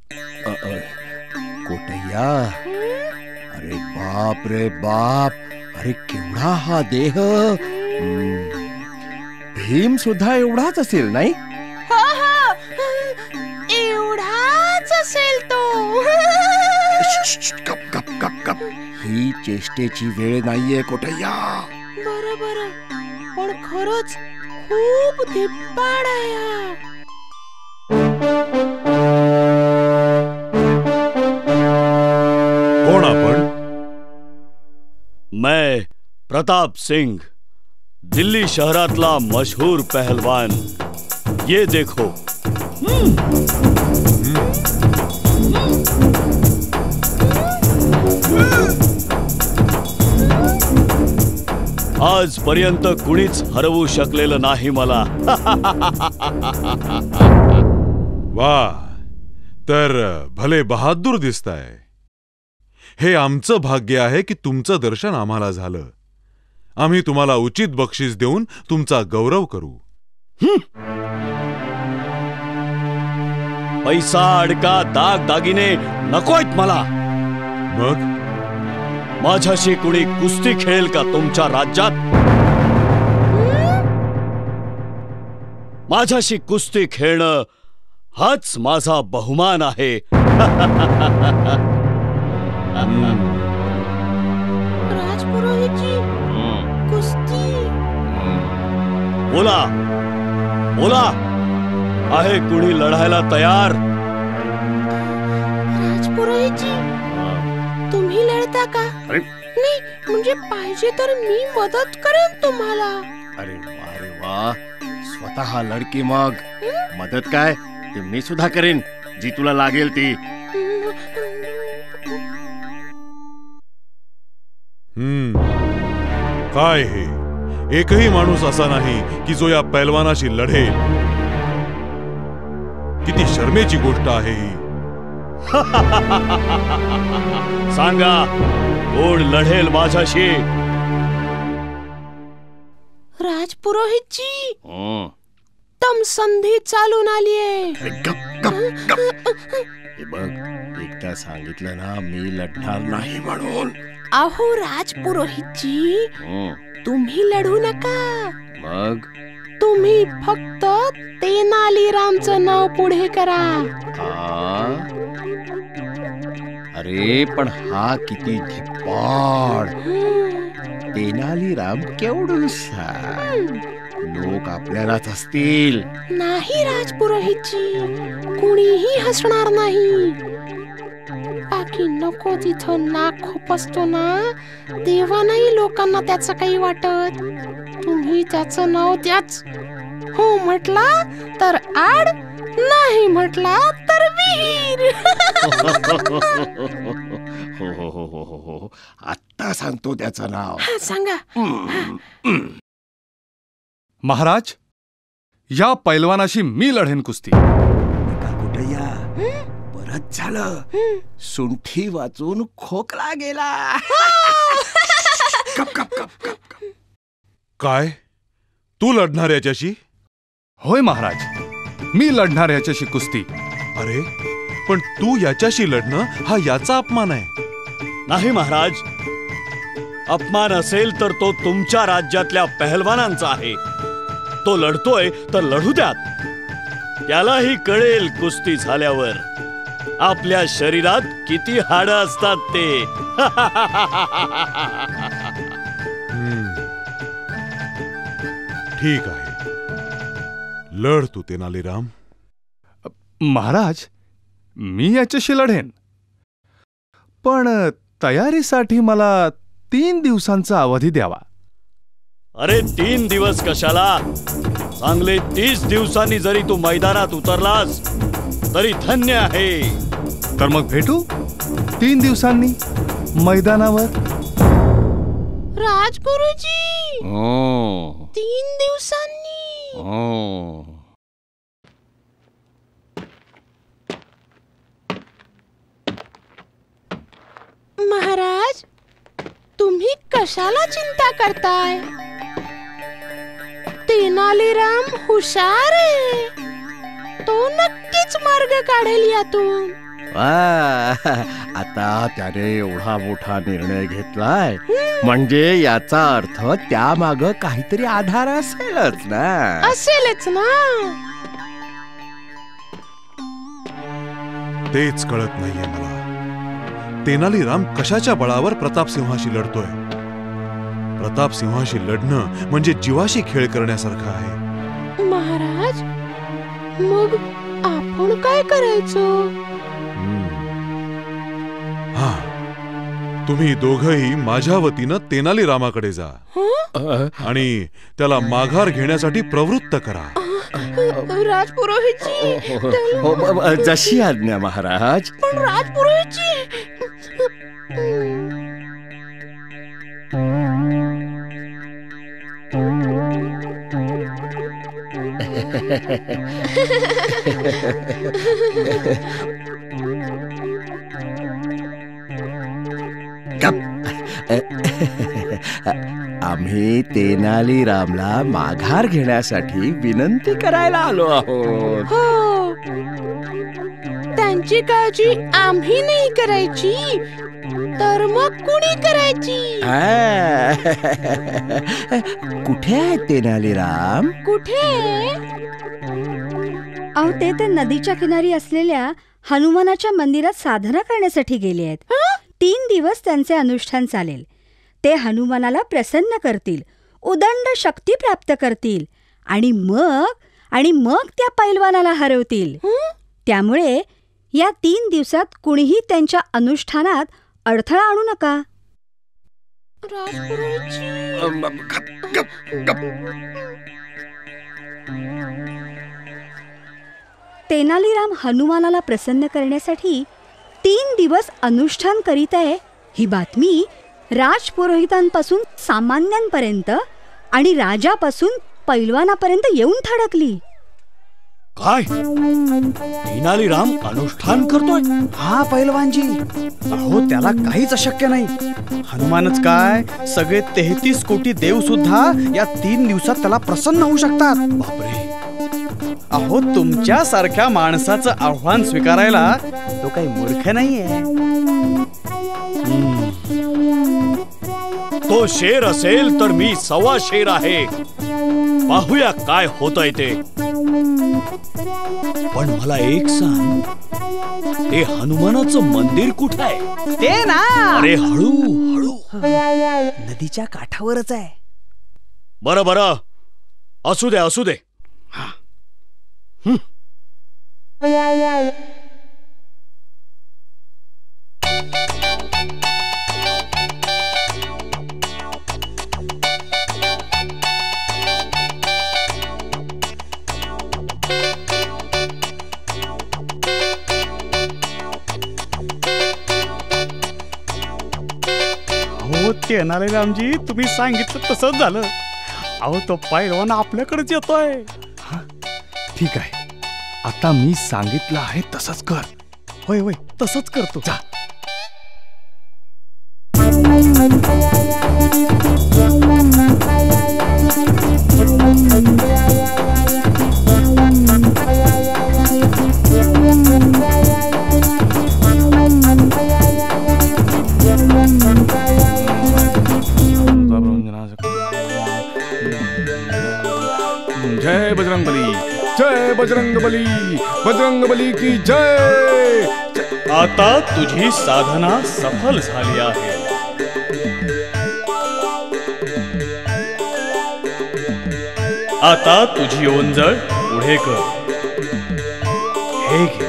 कोटय्या, अरे बाप रे बाप, अरे केवढा हा देह. हम्म, भीम सुद्धा एवढाच असेल नाही? हो हो, एवढाच असेल तो. गप गप गप गप, ही चेष्टेची वेळ नाहीये कोटय्या. बरं बरं, पण खरंच खूप धिप्पाड आहे हा. कोण आपण? मैं प्रताप सिंह, दिल्ली शहरातला मशहूर पहलवान. ये देखो. आजपर्यंत कुणीच हरवू शकलेलं नाही मला. वा, तर भले बहादूर दिसताय. हे आमचं भाग्य आहे की तुमचं दर्शन आम्हाला झालं. आम्ही तुम्हाला उचित बक्षीस देऊन तुमचा गौरव करू. पैसा अडका दाग दागिने नकोयत मला. मग माझ्याशी कुणी कुस्ती खेळेल का तुमच्या राज्यात? माझ्याशी कुस्ती खेळणं हाच माझा बहुमान आहे. राजपुरोहितजी, कुस्ती. बोला बोला, आहे कुणी लढायला तयार? राजपुरोहितजी, तुम्ही लढता का? नाही म्हणजे पाहिजे तर मी मदत करेन तुम्हाला. अरे वा रे वा, स्वतः लढकी मग मदत काय ते मी सुद्धा करेन, जी तुला लागेल ती. हम्म काय हे, एकही माणूस असा नाही की जो या पैलवानाशी लढेल. किती शर्मेची गोष्ट आहे ही. सांगा, कोण लढेल माझ्याशी? राजपुरोहितजी, तम संधी चालून आलीये. हे बघ, एकदा सांगितलं ना मी लढणार नाही म्हणून. अहो राजपुरोहितजी, तुम्ही लढू नका. मग तुम्ही फक्त तेनालीरामचं नाव पुढे करा. अरे पण हा किती धिप्पाड. तेनालीराम केवढूसा, लोक आपल्यालाच असतील. नाही राजपुरोहितजी, कुणीही हसणार नाही. बाकी नको तिथं नाक खुपसतो ना, तेव्हा नाही लोकांना त्याचं काही वाटत. तुम्ही त्याचं नाव त्याच हो म्हटला तर आड, नाही म्हटला तर विहीर. हो हो हो हो हो हो, आत्ता सांगतो त्याचं नाव. हा सांगा. महाराज, या पैलवानाशी मी लढेन कुस्ती. कुठया परत झालं, सुंठी वाचून खोकला गेला. कप कप कप कप कप. काय, तू लढणार याच्याशी? होय महाराज, मी लढणार याच्याशी कुस्ती. अरे पण तू याच्याशी लढणं हा याचा अपमान आहे. नाही महाराज, अपमान असेल तर तो तुमच्या राज्यातल्या पहलवानांचा आहे. तो लढतोय तर लढू द्यात. त्यालाही कळेल कुस्ती झाल्यावर आपल्या शरीरात किती हाडं असतात ते. ठीक आहे, लढ तू तेनालीराम. महाराज, मी याच्याशी लढेन, पण तयारीसाठी मला तीन दिवसांचा अवधी द्यावा. अरे तीन दिवस कशाला, चांगले तीस दिवसांनी जरी तू मैदानात उतरलास तरी धन्य आहे. तर मग भेटू तीन दिवसांनी मैदानावर. राजगुरुजी, ओ, तीन दिवसांनी. ओ. महाराज, तुम्ही कशाला चिंता करताय? तेनालीराम हुशार आहे, तो नक्कीच मार्ग काढेल यातून. आता त्याने एवढा मोठा निर्णय घेतलाय म्हणजे याचा अर्थ त्यामाग काहीतरी आधार असेलच ना. असेलच ना. तेच कळत नाहीये मला, तेनालीराम कशाच्या बळावर प्रतापसिंहाशी लढतोय. प्रतापसिंहाशी लढणं म्हणजे जीवाशी खेळ करण्यासारखं आहे. महाराज, मग आपण काय करायचं? हा, तुम्ही दोघही माझ्या वतीनं तेनालीरामाकडे जा आणि त्याला माघार घेण्यासाठी प्रवृत्त करा. राजपुरोहितजी, जशी आज्ञा महाराज. पण राजपुरोहितजी, आम्ही तेनालीरामला माघार घेण्यासाठी विनंती करायला आलो आहोत. हो, आमची काळजी आम्ही नाही करायची तर मग कुणी करायची? कुठे आहे तेनालीराम? कुठे? अहो ते तर नदीच्या किनारी असलेल्या हनुमानाच्या मंदिरात साधना करण्यासाठी गेले आहेत. तीन दिवस त्यांचे अनुष्ठान चालेल. ते हनुमानाला प्रसन्न करतील, उदंड शक्ती प्राप्त करतील आणि मग आणि मग त्या पैलवानाला हरवतील. त्यामुळे या तीन दिवसात कुणीही त्यांच्या अनुष्ठानात अडथळा आणू नका. तेनालीराम हनुमानाला प्रसन्न करण्यासाठी तीन दिवस अनुष्ठान करीत आहे ही बातमी राजपुरोहितांपासून सामान्यांपर्यंत आणि राजापासून पैलवानापर्यंत येऊन थडकली. काय तेनालीराम अनुष्ठान करतोय? हा पैलवानजी, अहो त्याला काहीच अशक्य नाही. हनुमानच काय, सगळे तेहतीस कोटी देव सुद्धा या तीन दिवसात त्याला प्रसन्न होऊ शकतात. बापरे, अहो तुमच्या सारख्या माणसाचं आव्हान स्वीकारायला तो काही मूर्ख नाहीये. तो शेर असेल तर मी सव्वा शेर आहे. पाहूया काय होतंय ते. पण मला एक सांग, ते हनुमानाचं मंदिर कुठं आहे? ते ना, अरे हळू हळू, नदीच्या काठावरच आहे. बरं बरं, असू दे असू दे. हं. तेनालीरामजी, तुम्ही सांगितलं तसंच झालं. अहो तो पैलवान आपल्याकडेच येतोय. ठीक आहे, आता मी सांगितलं आहे तसंच कर. होय होय, तसंच करतो. जा. जय बजरंगबली, जय बजरंगबली, बजरंगबली की जय. आता तुझी साधना सफल झाली आहे. आता तुझी ओंजळ पुढे कर. हे घे,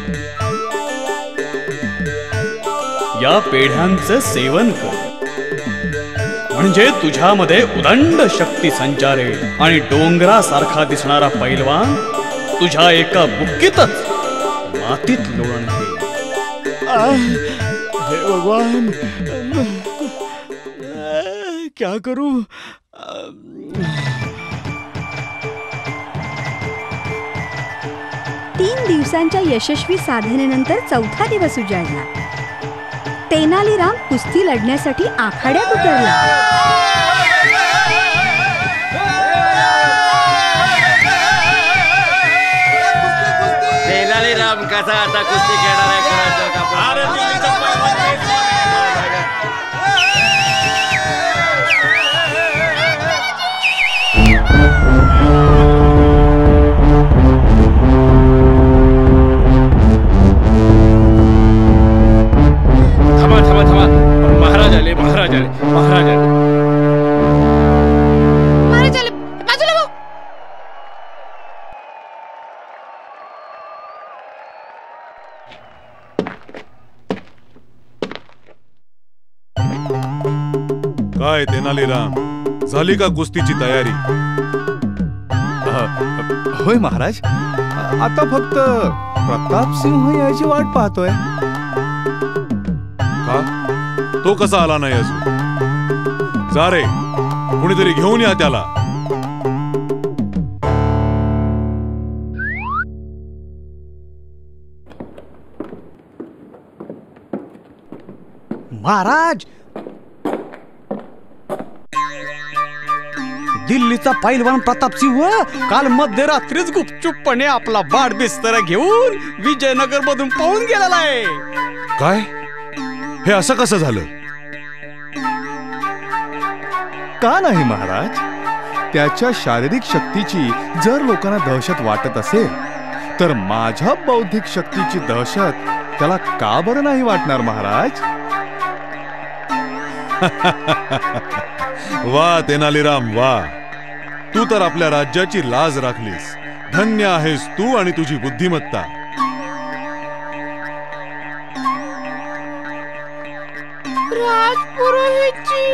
या पेढ्यांचं सेवन कर, म्हणजे तुझ्यामध्ये उदंड शक्ती संचारेल आणि डोंगरासारखा दिसणारा पैलवान तुझ्या एका बुक्कीतच मातीत लोळण घेईल. हे भगवान, क्या करू? तीन दिवसांच्या यशस्वी साधनेनंतर चौथा दिवस उजाडला. तेनालीराम कुस्ती लढण्यासाठी आखाड्यात उतरला. तेनालीराम कसा आता कुस्ती खेळणार आहे? थांबा थांबा थांबा, महाराज आले, महाराज आले, महाराज आले. महाराज आले, बाजूला हो. काय तेनालीराम, झाली का कुस्तीची तयारी? होय महाराज, आता फक्त प्रताप सिंह याची वाट पाहतोय. का? तो कसा आला नाही अजून? जा रे, कुणीतरी घेऊन या त्याला. महाराज, दिल्लीचा पैलवान प्रतापसिंह काल मध्यरात्रीच गुपचूपपणे आपला बाड बिस्तर घेऊन विजयनगर मधून पळून गेलेला आहे. काय? हे असं कसं झालं? का नाही महाराज? त्याच्या शारीरिक शक्तीची जर लोकांना दहशत वाटत असेल तर माझ्या बौद्धिक शक्तीची दहशत त्याला का बरं नाही वाटणार महाराज? वा तेनालीराम वा, तू तर आपल्या राज्याची लाज राखलीस. धन्य आहेस तू आणि तुझी बुद्धिमत्ता. राजपुरोहितजी.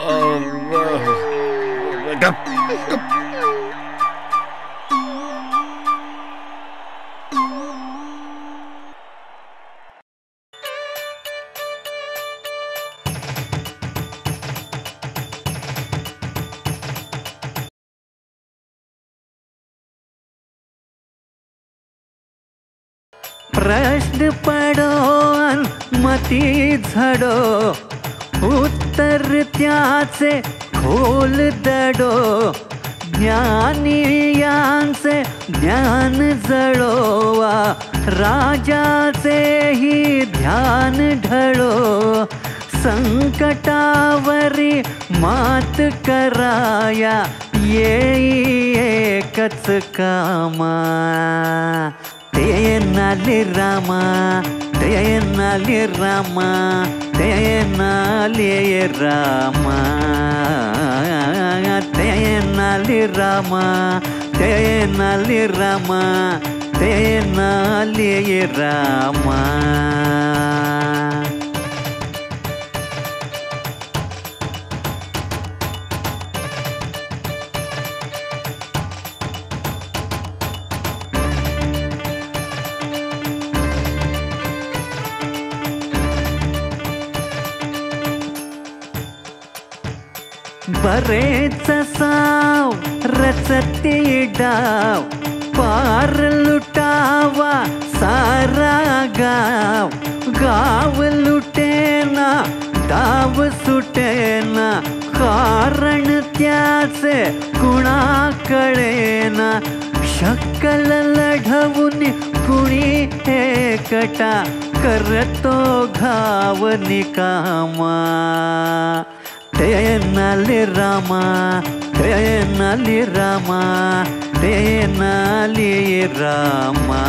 प्रश्न पडो अन मती झडो, उत्तर त्याचे खोल दडो. ज्ञानी यांचे ज्ञान जळोवा, राजाचेही ध्यान ढळो. संकटावरी मात कराया, येई एकच कामा. तेनाली रामा, तेनाली रामा, तेनाली रामा, तेनाली रामा, तेनाली रामा, तेनाली रामा. बरेच साव रचते डाव, पार लुटावा सारा गाव. गाव लुटेना डाव सुटेना, कारण त्याचे कुणा कळेना. शकल लढवून कुणी एकटा, करतो घाव निकामा. तेनाली रामा, तेनाली रामा, तेनाली रामा,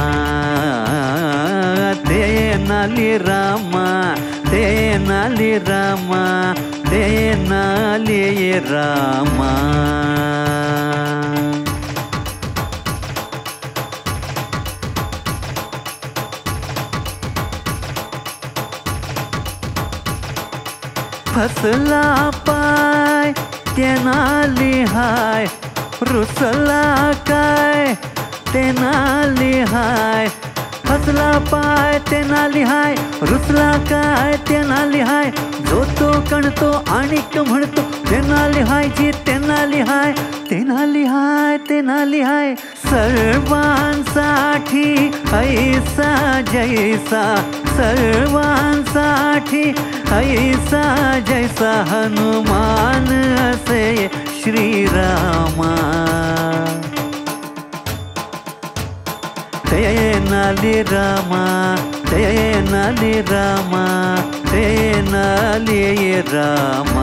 तेनाली रामा, तेनाली रामा, तेनाली रामा. फसला पाय तेनाली हाय, रुसला काय तेनाली हाय. फसला पाय तेनाली हाय, रुसला काय तेनाली हाय. जो तो कणतो आणिक म्हणतो तेनाली हाय जी तेनाली हाय. तेनाली हाय, तेनाली हाय. सर्वांसाठी ऐसा जैसा, सर्वांसाठी ऐसा जैसा. हनुमान असे श्रीरामा. तेनाली रामा, तेनाली रामा, तेनाली रामा,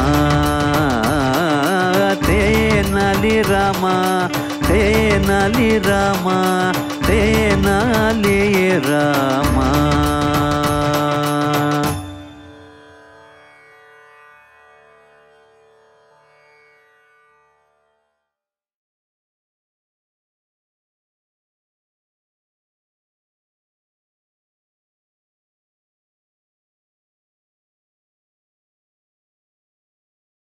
तेनाली रामा, तेनाली रामा, तेनाली रामा.